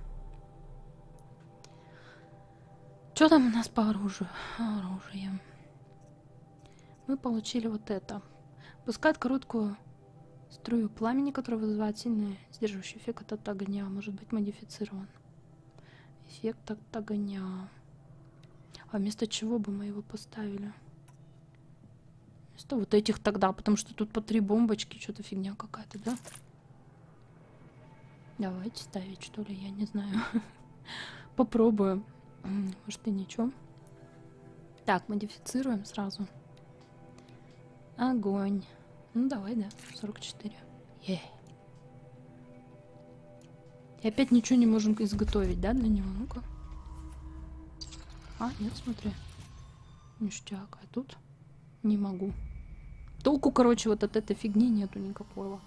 Что там у нас по оружию? Оружие. Мы получили вот это. Пускает короткую струю пламени, которая вызывает сильный сдерживающий эффект от огня. Может быть модифицирован. Эффект от огня. А вместо чего бы мы его поставили? Вместо вот этих тогда, потому что тут по 3 бомбочки, что-то фигня какая-то, да? Давайте ставить, что ли, я не знаю. Попробую. Может и ничего. Так, модифицируем сразу. Огонь. Ну давай, да, 44. Ей. И опять ничего не можем изготовить, да, для него? Ну-ка. А, нет, смотри. Ништяк. А тут не могу. Толку, короче, вот от этой фигни нету никакого.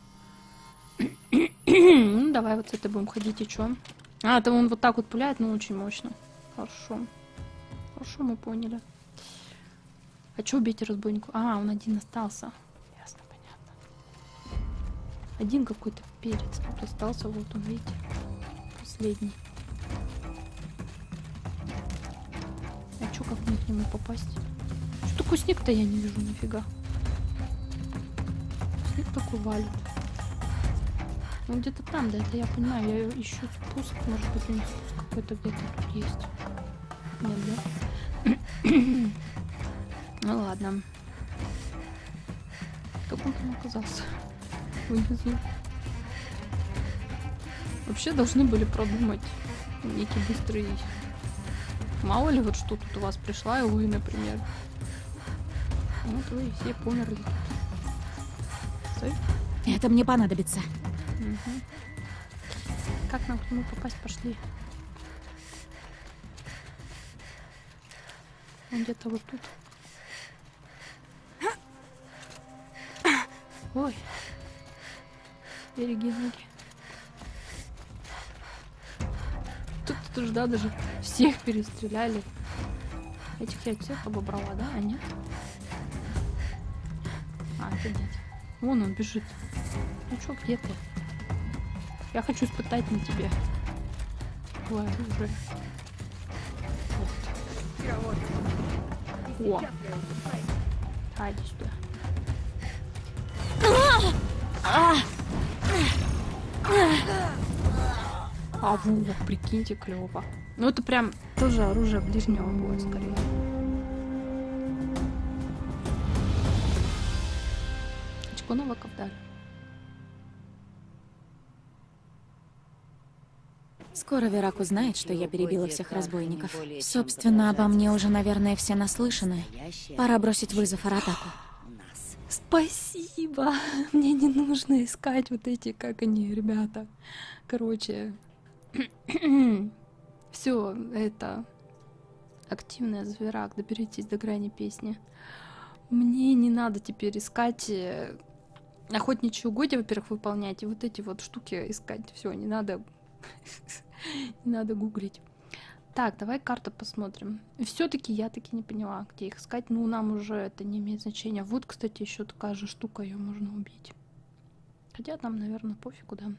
Ну, давай вот с этой будем ходить, и чё? А, это он вот так вот пуляет, но очень мощно. Хорошо. Хорошо, мы поняли. А чё убить разбойнику? А, он один остался. Ясно, понятно. Один какой-то перец тут остался, вот он, видите? Последний. А чё, как мне к нему попасть? Что такой снег-то я не вижу, нифига. Снег такой валит. Ну где-то там, да, это я понимаю. Я ищу спуск, может быть, у них спуск какой-то где-то тут есть. Нет, да? Ну ладно. Как он там оказался? Внизу. Вообще должны были продумать некий быстрый... Мало ли вот что тут у вас пришла, и вы, например. Вот вы все померли. Стой. Это мне понадобится. Угу. Как нам к нему попасть? Пошли. Он где-то вот тут. Ой. Береги ноги. Тут уж, да, даже всех перестреляли. Этих я всех обобрала, да? А нет? А, это нет. Вон он бежит. Ну чё, где ты? Я хочу испытать на тебе. Твое оружие. Вот. О. А, иди сюда. А вот, прикиньте, клево. Ну это прям тоже оружие ближнего боя, скорее. Очко навыков дали. Скоро Верак узнает, что я перебила всех разбойников. Собственно, обо мне уже, наверное, все наслышаны. Пора бросить вызов Аратаку. Спасибо! Мне не нужно искать вот эти, как они, ребята. Короче, все это активная Зверак, доберитесь до грани песни. Мне не надо теперь искать охотничьи угодья, во-первых, выполнять, и вот эти вот штуки искать. Все, не надо, не надо гуглить. Так, давай карту посмотрим. Все-таки я таки не поняла, где их искать. Ну, нам уже это не имеет значения. Вот, кстати, еще такая же штука, ее можно убить. Хотя нам, наверное, пофигу, да.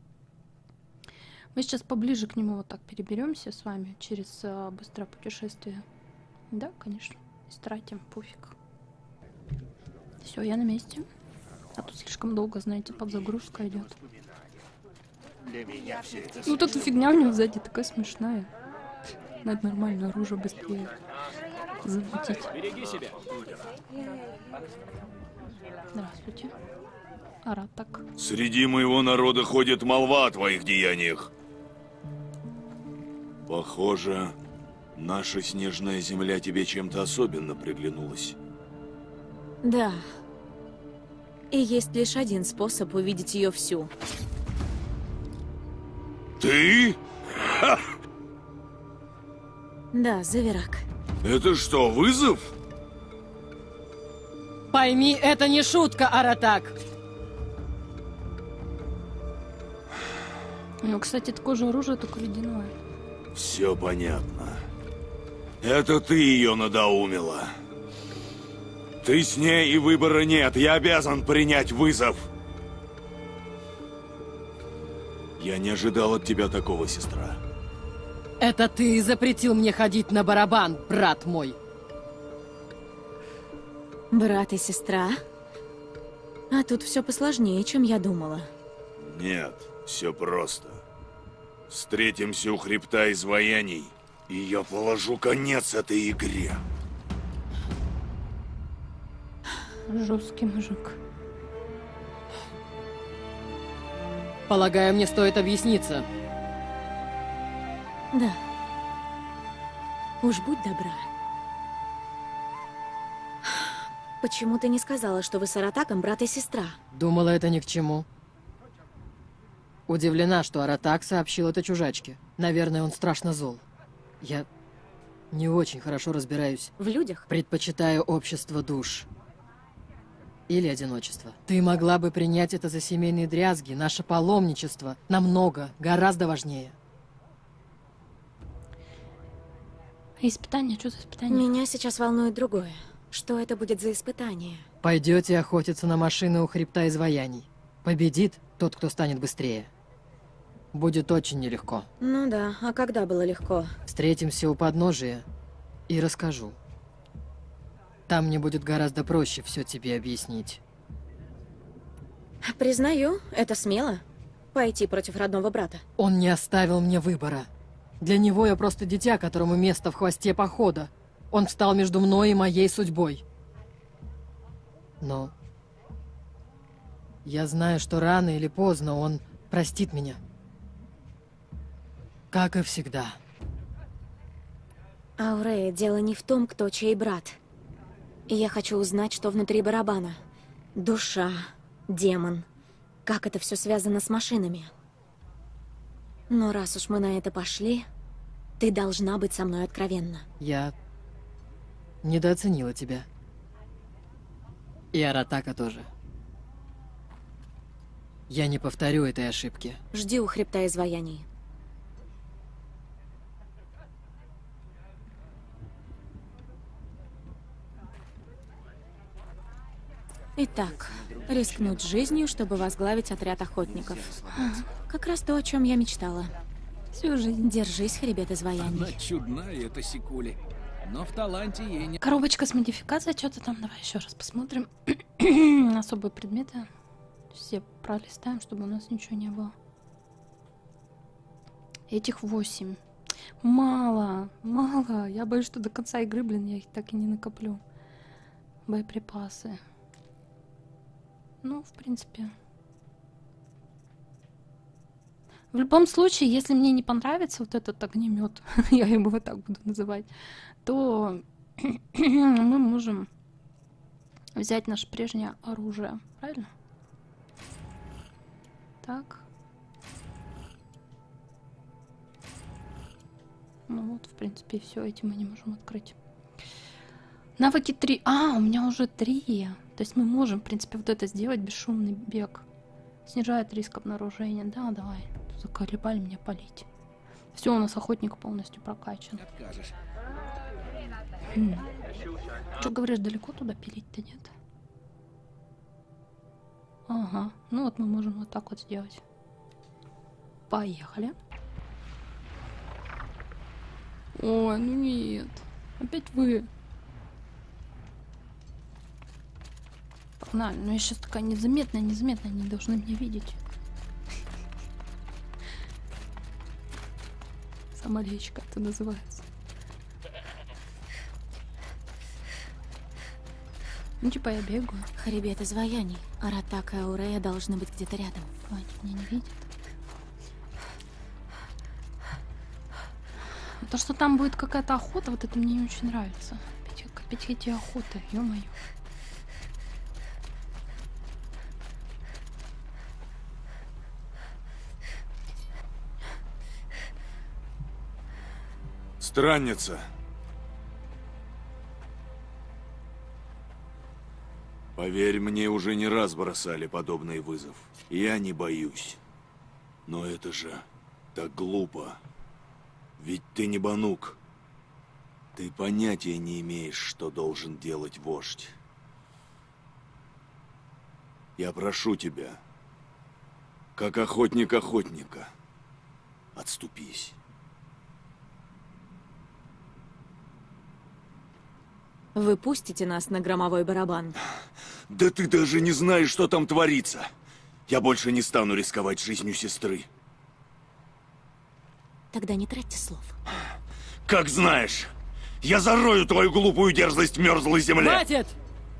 Мы сейчас поближе к нему вот так переберемся с вами через быстрое путешествие. Да, конечно. Истратим, пофиг. Все, я на месте. А тут слишком долго, знаете, подзагрузка идет. Вот эта фигня у него сзади такая смешная. Надо нормальное оружие быстрее замутить. Береги себя. Здравствуйте. Аратак. Среди моего народа ходит молва о твоих деяниях. Похоже, наша снежная земля тебе чем-то особенно приглянулась. Да. И есть лишь один способ увидеть ее всю. Ты? Ха! Да, Зверак. Это что, вызов? Пойми, это не шутка, Аратак. У него, кстати, такое же оружие, только ледяное. Все понятно. Это ты ее надоумила. Ты с ней, и выбора нет. Я обязан принять вызов. Я не ожидал от тебя такого, сестра. Это ты запретил мне ходить на барабан, брат мой. Брат и сестра? А тут все посложнее, чем я думала. Нет, все просто. Встретимся у хребта изваяний И я положу конец этой игре. Жесткий мужик. Полагаю, мне стоит объясниться. Да. Уж будь добра. Почему ты не сказала, что вы с Аратаком брат и сестра? Думала, это ни к чему. Удивлена, что Аратак сообщил это чужачке. Наверное, он страшно зол. Я не очень хорошо разбираюсь. В людях? Предпочитаю общество душ. Или одиночество. Ты могла бы принять это за семейные дрязги, наше паломничество. Намного, гораздо важнее. Испытание? Что за испытание? Меня сейчас волнует другое. Что это будет за испытание? Пойдете охотиться на машины у хребта изваяний. Победит тот, кто станет быстрее. Будет очень нелегко. Ну да, а когда было легко? Встретимся у подножия и расскажу. Там мне будет гораздо проще все тебе объяснить. Признаю, это смело. Пойти против родного брата. Он не оставил мне выбора. Для него я просто дитя, которому место в хвосте похода. Он встал между мной и моей судьбой. Но я знаю, что рано или поздно он простит меня. Как и всегда. Аурея, дело не в том, кто чей брат. И я хочу узнать, что внутри барабана. Душа, демон. Как это все связано с машинами. Но раз уж мы на это пошли, ты должна быть со мной откровенна. Я недооценила тебя. И Аратака тоже. Я не повторю этой ошибки. Жди у хребта изваяний. Итак, рискнуть жизнью, чтобы возглавить отряд охотников. Как раз то, о чем я мечтала. Всю жизнь. Держись, хребет изваяний. Она чудная, эта Сикули. Но в таланте ей не... Коробочка с модификацией, что-то там. Давай еще раз посмотрим. Особые предметы. Все пролистаем, чтобы у нас ничего не было. Этих 8. Мало, мало. Я боюсь, что до конца игры, блин, я их так и не накоплю. Боеприпасы. Ну, в принципе. В любом случае, если мне не понравится вот этот огнемет, я его вот так буду называть, то мы можем взять наше прежнее оружие. Правильно? Так. Ну вот, в принципе, все, эти мы не можем открыть. Навыки 3. А, у меня уже 3. То есть мы можем, в принципе, вот это сделать. Бесшумный бег. Снижает риск обнаружения. Да, давай. Заколебали меня палить. Все, у нас охотник полностью прокачан. Что говоришь, далеко туда пилить-то нет? Ага. Ну вот мы можем вот так вот сделать. Поехали. Ой, ну нет. Опять вы. Погнали. Ну я сейчас такая незаметная, незаметная. Не должны меня видеть. Самолечка это называется. Ну типа я бегаю. Хребет изваяний. Аратак и Аурея должны быть где-то рядом. Хватит, меня не видят. То, что там будет какая-то охота, вот это мне не очень нравится. Опять эти охоты, ё-моё. Странница. Поверь, мне уже не раз бросали подобный вызов. Я не боюсь. Но это же так глупо. Ведь ты не Банук. Ты понятия не имеешь, что должен делать вождь. Я прошу тебя, как охотник охотника, отступись. Вы пустите нас на громовой барабан? Да ты даже не знаешь, что там творится. Я больше не стану рисковать жизнью сестры. Тогда не тратьте слов. Как знаешь. Я зарою твою глупую дерзость в мерзлой земле. Хватит!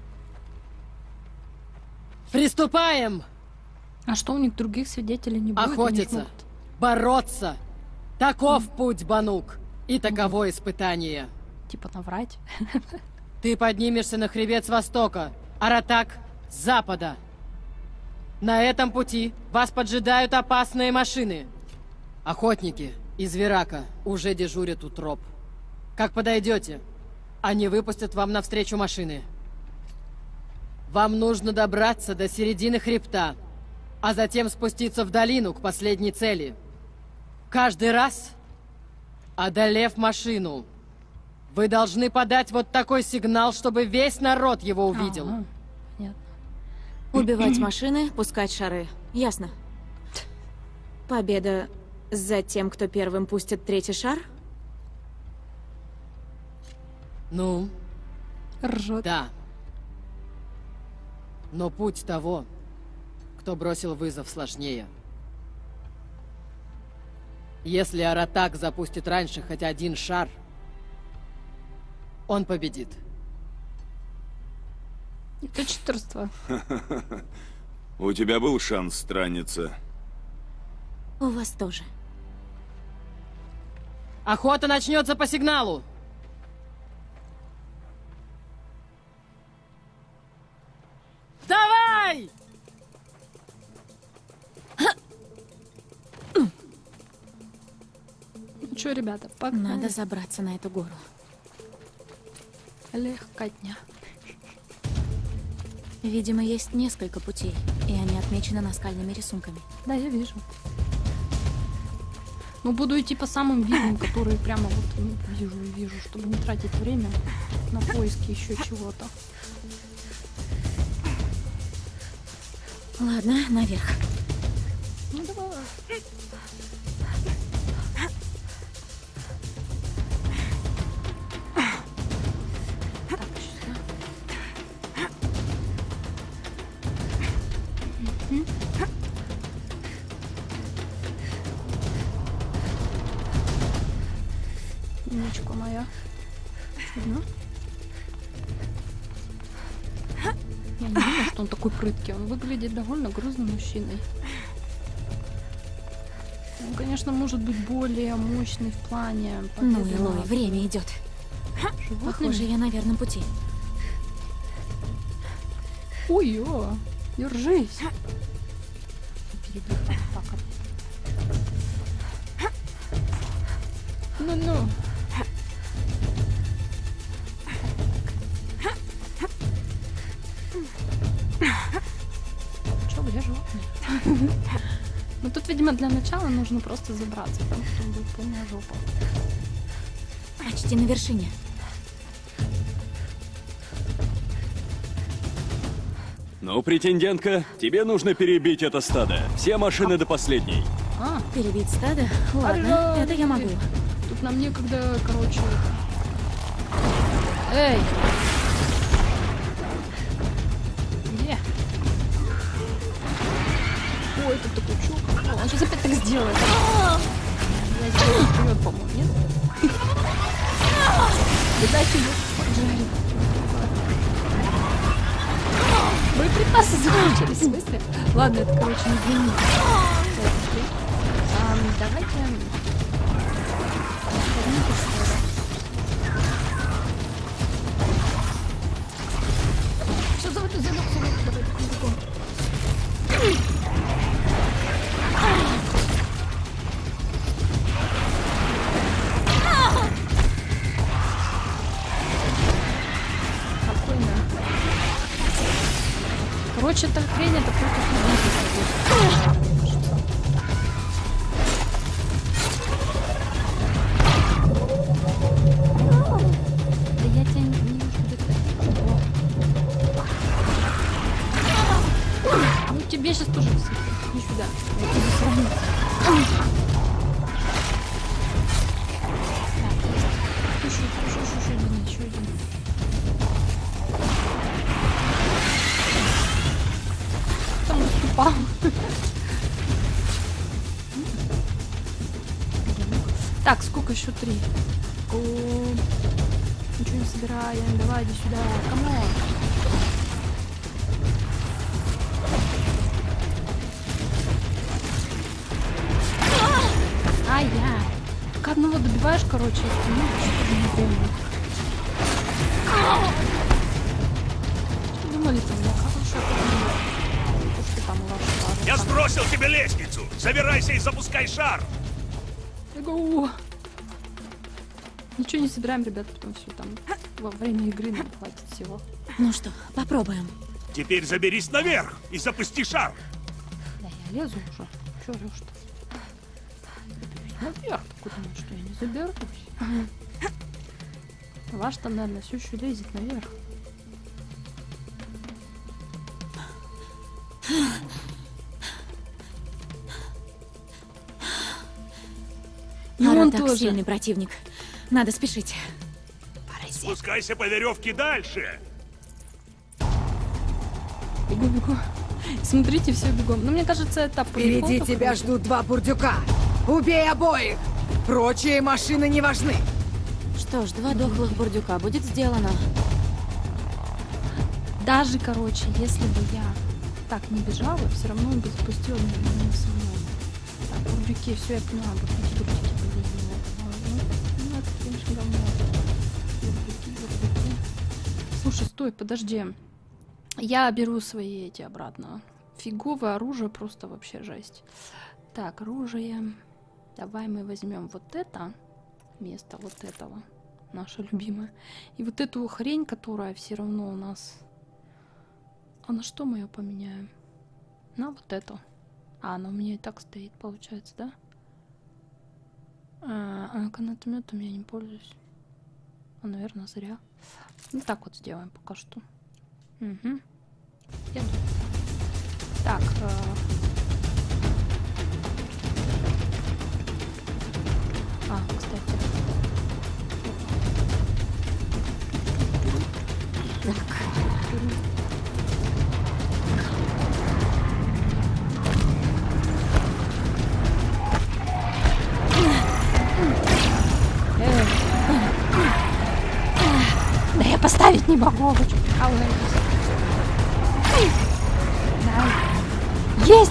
Приступаем! А что, у них других свидетелей не будет? Охотиться, бороться. Таков путь, Банук. И таково испытание. Типа наврать. Ты поднимешься на хребет с востока, Аратак с запада. На этом пути вас поджидают опасные машины. Охотники из Верака уже дежурят у троп. Как подойдете, они выпустят вам навстречу машины. Вам нужно добраться до середины хребта, а затем спуститься в долину к последней цели. Каждый раз, одолев машину, вы должны подать вот такой сигнал, чтобы весь народ его увидел. Понятно. Убивать машины, пускать шары. Ясно. Победа за тем, кто первым пустит третий шар? Ну? Ржет. Да. Но путь того, кто бросил вызов, сложнее. Если Аратак запустит раньше хоть один шар, он победит. Это читерство. У тебя был шанс, странница. У вас тоже. Охота начнется по сигналу. Давай! Ну что, ребята, погнали. Надо забраться на эту гору. Легкотня. Видимо, есть несколько путей, и они отмечены наскальными рисунками. Да, я вижу. Ну, буду идти по самым видным, которые прямо вот вижу, чтобы не тратить время на поиски еще чего-то. Ладно, наверх. Ну, давай. Умничка моя. Чудно. Я не думаю, что он такой прыткий. Он выглядит довольно грузным мужчиной. Он, конечно, может быть более мощный в плане... Ну и лой, время идет. Похоже, я на верном пути. Ой-ё, держись. Перебегай. Так. Ну-ну. Чё, где животные? Ну тут, видимо, для начала нужно просто забраться, потому что он будет полная жопа. Почти на вершине. Ну, претендентка, тебе нужно перебить это стадо. Все машины до последней. Перебить стадо? Ладно, это я могу. Тут нам некогда, короче... Эй! Где? Ой, это такой чук. О, он сейчас опять так сделает. Я сделаю вперед, по-моему, нет? Дайте его поджарить. Боеприпасы закончились, в смысле? Ладно, это, короче, не длинный. Давайте... Что за это залёг? Давай, таком. Спокойно. Короче, эта хрень, это против людей. Тебе сейчас тоже высыпят. Иди сюда. Я тебя сравню. Так, еще один. Там упал. Так, сколько еще? 3. бегом. Ничего не собираем. Давай, иди сюда. Камон. Ай-я. Пока одного добиваешь, короче, что-то не помню. Что думали, там я хорошая, что там ваша. Я сбросил тебе лестницу! Забирайся и запускай шар! Бегу! Ничего не собираем, ребят, потом все там во время игры нам хватит всего. Ну что, попробуем. Теперь заберись наверх и запусти шар! Да я лезу уже. Чё орёшь-то? Наверх, куда что я не заберусь. Ваш там, наверное, все еще лезет наверх. И он так тоже. Сильный противник. Надо спешить. Спускайся по веревке дальше! Бегу. Смотрите, все бегом. Но мне кажется, это впереди тебя ждут два бурдюка. Убей обоих! Прочие машины не важны. Что ж, 2 дохлых бурдюка будет сделано. Даже, короче, если бы я так не бежала, все равно бы запустила меня самому. Так, бурдюки, все я поняла, бурдюки были. Ну, это, конечно, говно. Бурдюки. Слушай, стой, подожди. Я беру свои эти обратно. Фиговое оружие, просто вообще жесть. Так, оружие. Давай мы возьмем вот это вместо вот этого. Наше любимое. И вот эту хрень, которая все равно у нас... А на что мы ее поменяем? На вот эту. А, она у меня и так стоит, получается, да? А гранатометом я не пользуюсь. А, наверное, зря. Ну, так вот сделаем пока что. Угу. Еду. Так. Кстати. Так. Да я поставить не могу, вы что, прикалываетесь? Есть!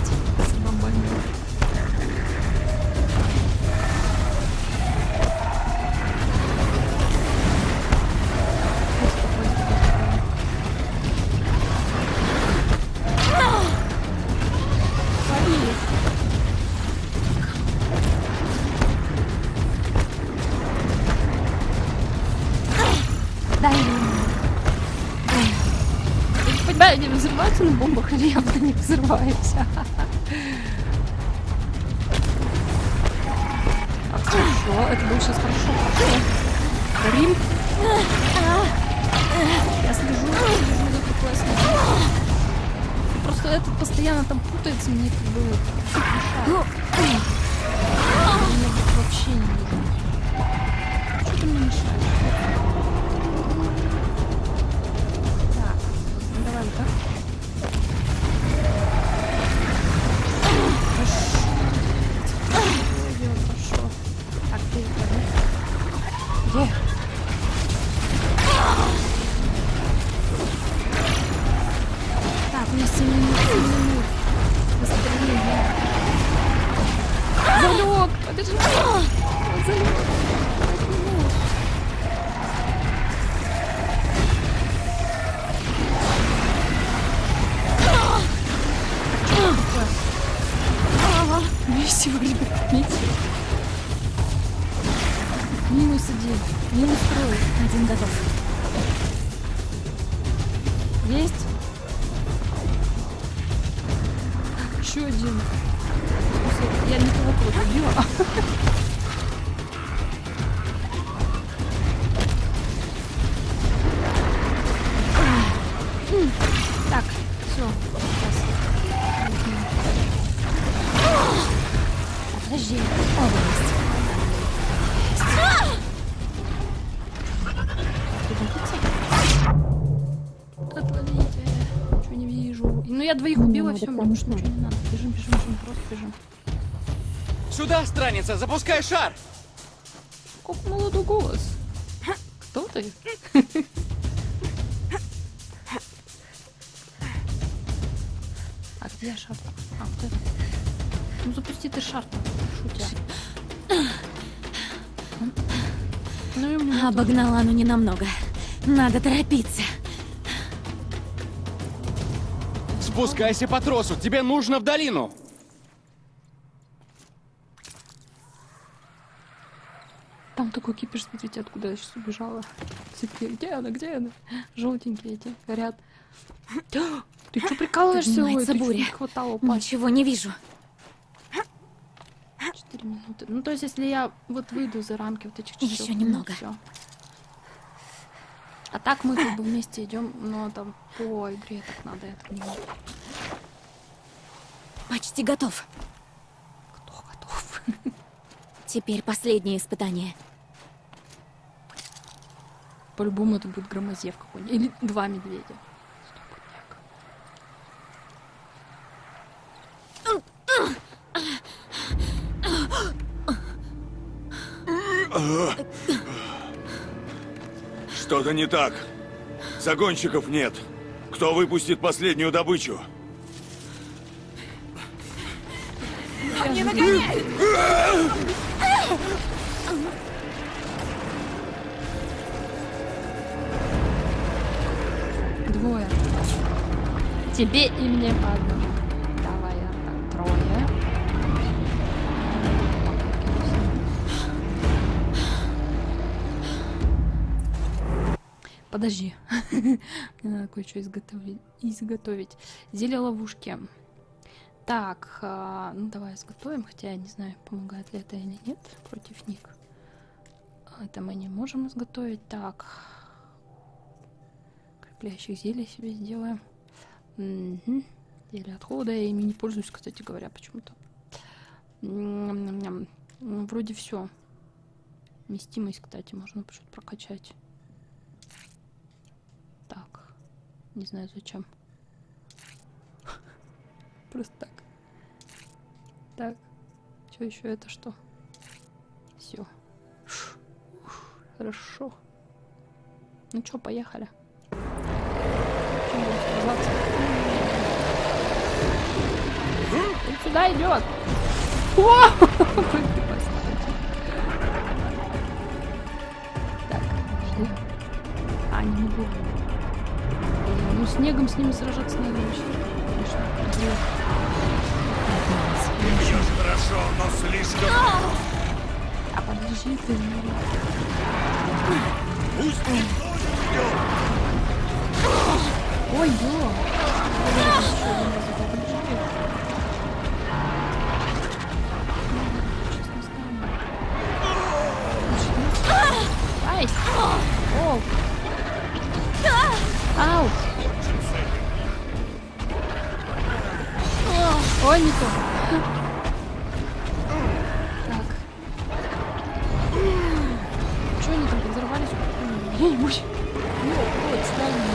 Они взрываются на бомбах или я на них взрываюсь? А хорошо, это было сейчас хорошо. Рим. Я слежу за такое смотрю. Просто этот постоянно там путается, мне как бы мешает. Мне вообще не нужно. Что ты мне мешаешь? Так. Хорошо. Так, ты где? Так, у меня 7 минут. Быстрее. Залег! Подожди. Залег. Вместе выглядит, видите? Минус 1. Минус 3. 1 готов. Есть? Еще один. Я никого тоже убила. Так, все. Подожди. Отловите. Ничего не вижу. Ну я двоих убила, все, мне больше ничего не надо. Бежим, просто бежим. Сюда, страница, запускай шар! Как молодой голос. ты? А где шар? А, вот это. Ну запусти ты шар. Шутя. Ну, и мне Обогнала, но не намного. Надо торопиться. Спускайся по тросу, тебе нужно в долину. Там такой кипиш, смотрите, откуда я сейчас убежала. Все такие, где она, где она? Желтенькие эти горят. Ты что прикалываешься? Ой, ты буря. не хватало упасть. Ничего не вижу. 4 минуты. Ну, то есть, если я вот выйду за рамки вот этих 4 Еще немного. Всё. А так мы как бы вместе идем, но там по игре так надо, я так не могу. Почти готов. Кто готов? Теперь последнее испытание. По-любому это будет громозев какой-нибудь. Или 2 медведя. Что-то не так. Загонщиков нет. Кто выпустит последнюю добычу? Они нагоняют! Двое. Тебе и мне по одному. Давай, так, 3. Подожди. Мне надо кое-что изготовить. Зелье ловушки. Так, ну давай изготовим, хотя я не знаю, помогает ли это или нет против них. Это мы не можем изготовить. Так. Креплящих зелий себе сделаем. Угу. Зелье отхода. Я ими не пользуюсь, кстати говоря, почему-то. Вроде все. Вместимость, кстати, можно что-то прокачать. Так. Не знаю зачем. Просто так. Так. Что еще это что? Все. Хорошо. Ну что, поехали. Чем будем сражаться? Он сюда идет. Так, подожди. А, не могу. Ну, снегом с ними сражаться надо вообще. Конечно. Сейчас хорошо, но слишком... А подожди ты. Пусть не идет. Ой, ё. Ай! О! Ау! Ой, не то. Так. Чё они там подорвались? Ой, ой. Ой, странно.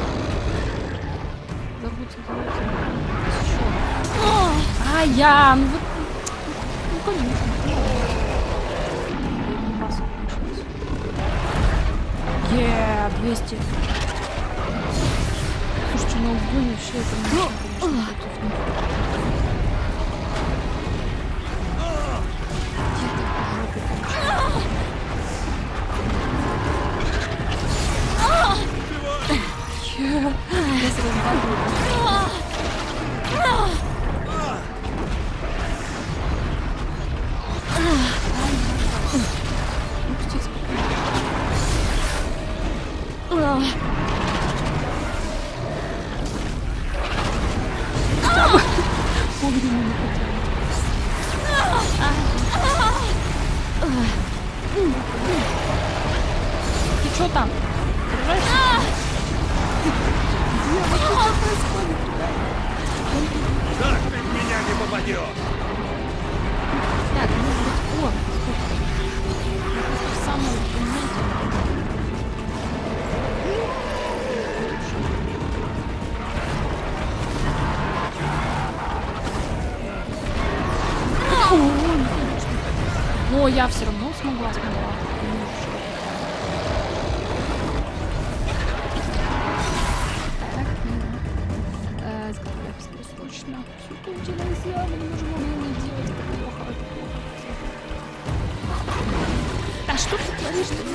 Забудьте. А, я! Ну вот... Ну, конечно. Еее, 200. Слушайте, на углу вообще это не очень, конечно, против них. Я сразу подумала. Ты что там? Так ты в меня не попадет. Так, может быть, о, сколько? В самом моменте. Но я все равно смогла.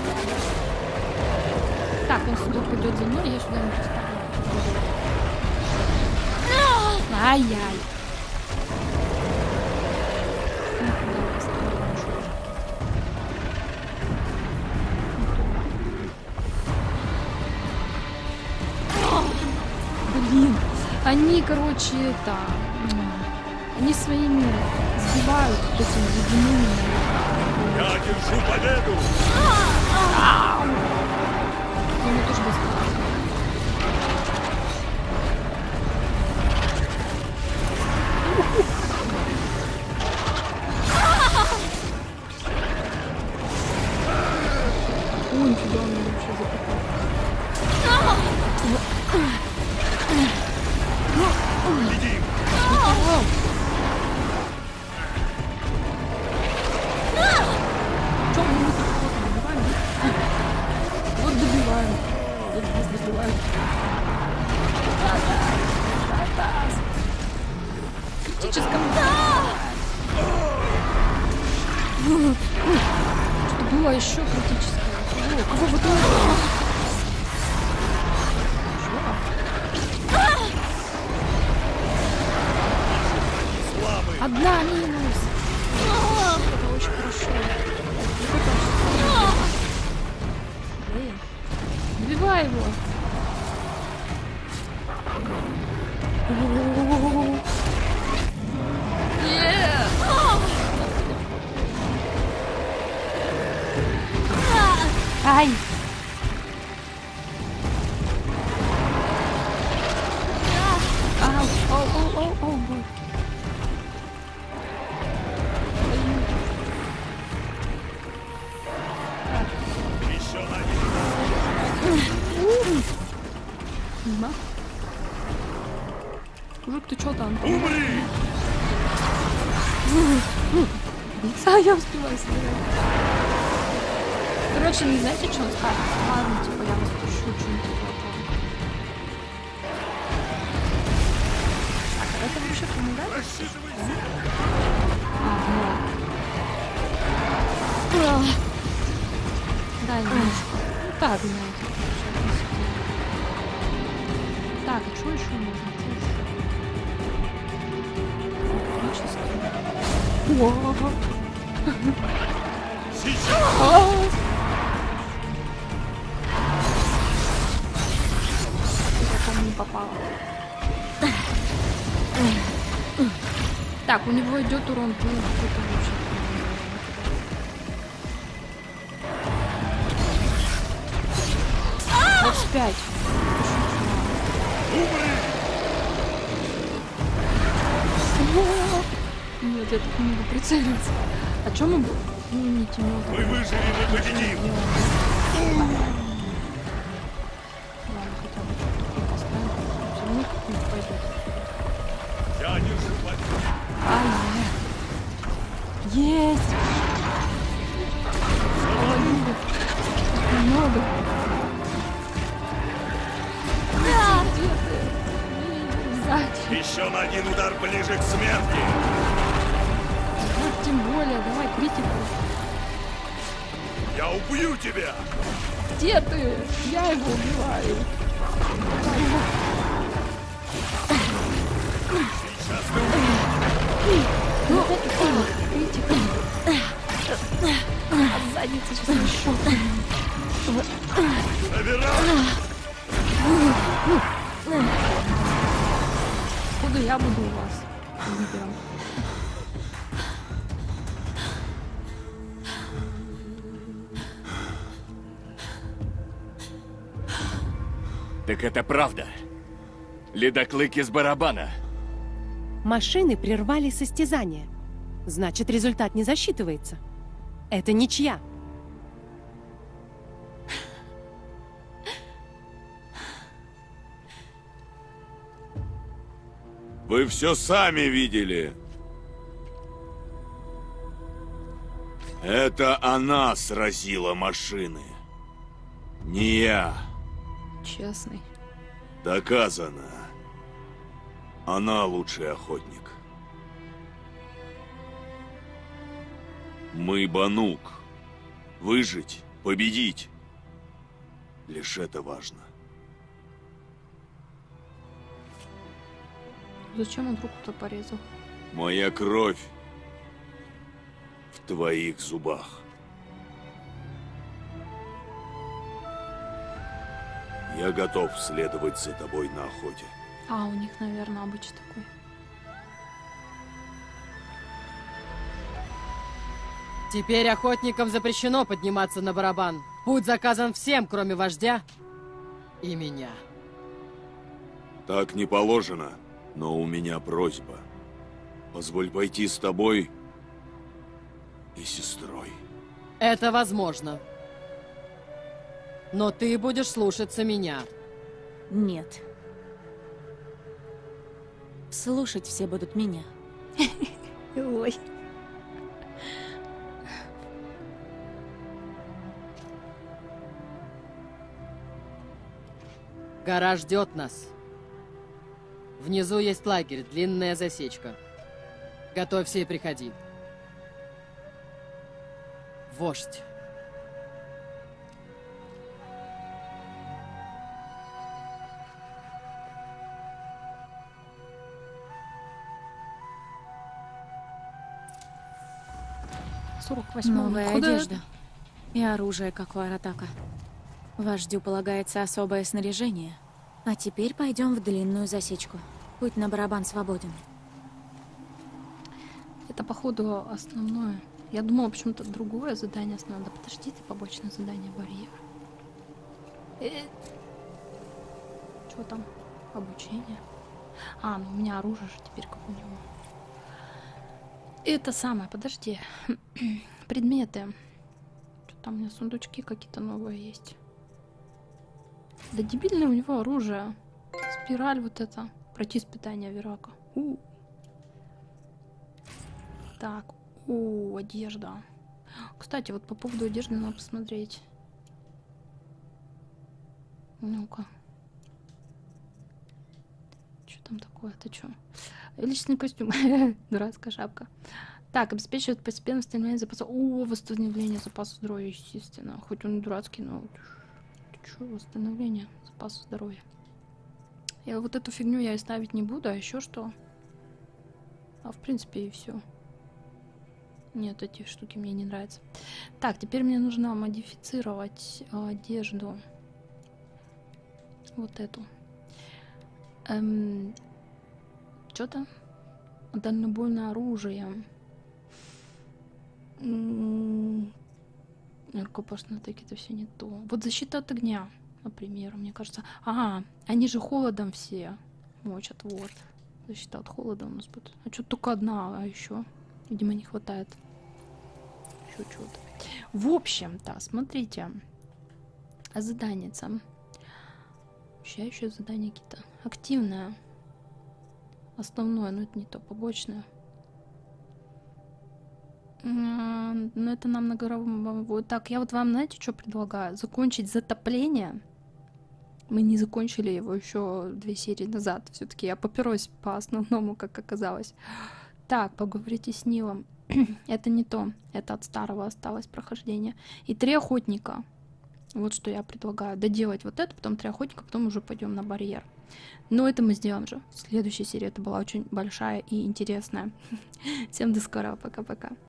Так, он сюда пойдет за мной, я сюда не поставлю. Ай-яй. Блин, они, короче, это... Они своими сбивают этими ледяными. Я держу победу! Ему тоже досталось. Ой, нифига, он меня вообще запитал. Чё, мы не добиваем? Вот добиваем. Вот нас добивают. Критическом. Что-то было еще критическое. Кого вы думаете? Одна минус. Это очень хорошо. Добивай его. Ай! Ау, ау, бой. Мужик, ты чё там? Умри! А, я успеваю стрелять. Короче, не знаете, что он скажет? Ладно, типа, я вас пущу, что-нибудь такое. Так, а это вообще помогает? Дай немножко. Ну так, знаете. Так, а что еще можно? Я там не попала. Так, у него идет урон, ну, какой-то вообще. 25. Нет, я так не могу прицелиться. А чё мы... Ну, не темно. Мы выжили, мы победим! Ладно, хотя бы что-то поставим. Все равно как-нибудь пойдет. Я держу победу! Есть! Половина. Много. Где ты? Сзади. Еще на один удар ближе к смерти! Вот тем более, давай критику. Я убью тебя! Где ты? Я его убиваю. Сейчас Ну, критика. А задница сейчас еще. Буду я буду у вас. Лидером. Так это правда. Ледоклык из барабана. Машины прервали состязание. Значит, результат не засчитывается. Это ничья. Вы все сами видели. Это она сразила машины. Не я. Честный. Доказано. Она лучший охотник. Мы Банук. Выжить Победить. Лишь это важно. Зачем он руку-то порезал? Моя кровь в твоих зубах. Я готов следовать за тобой на охоте. А, у них, наверное, обычай такой. Теперь охотникам запрещено подниматься на барабан. Путь заказан всем, кроме вождя и меня. Так не положено, но у меня просьба. Позволь пойти с тобой и сестрой. Это возможно. Но ты будешь слушаться меня. Нет. Слушать все будут меня. Ой. Гора ждет нас. Внизу есть лагерь, длинная засечка. Готовься и приходи. Вождь. Новая одежда. И оружие, как у Аратака. Вождю полагается особое снаряжение. А теперь пойдем в длинную засечку. Путь на барабан свободен. Это, походу, основное. Я думала, почему-то другое задание основное. Да подожди ты, побочное задание барьер. Что там? Обучение. А, ну у меня оружие же теперь как у него. Это самое, подожди. Предметы. Что там у меня сундучки какие-то новые есть. Да дебильное у него оружие. Спираль вот это. Пройти испытание Верака. Так. Одежда. Кстати, вот по поводу одежды надо посмотреть. Ну-ка. Что там такое? Это что? Личный костюм. Дурацкая шапка. Так, обеспечивает постепенное восстановление запаса. О, восстановление запаса здоровья, естественно. Хоть он и дурацкий, но... Что, восстановление запаса здоровья. Я вот эту фигню я и ставить не буду, а еще что? А в принципе и все. Нет, эти штуки мне не нравятся. Так, теперь мне нужно модифицировать одежду. Вот эту. Что-то? Дальнобойное оружие. Рукопашные атаки, это все не то. Вот защита от огня, например, мне кажется. Ага, они же холодом все мочат, вот. Защита от холода у нас будет. А что только одна, а еще, видимо, не хватает. Еще что-то. В общем-то, смотрите. Заданица. Еще задание какие-то. Активное. Основное, но это не то, побочное. Но это нам на горовом... Так, я вот вам, знаете, что предлагаю? Закончить затопление. Мы не закончили его еще 2 серии назад. Все-таки я поперлась по основному, как оказалось. Так, поговорите с Нилом. Это не то. Это от старого осталось прохождение. И 3 охотника. Вот что я предлагаю. Доделать вот это, потом 3 охотника, потом уже пойдем на барьер. Но это мы сделаем же в следующей серии. Это была очень большая и интересная. Всем до скорого. Пока-пока.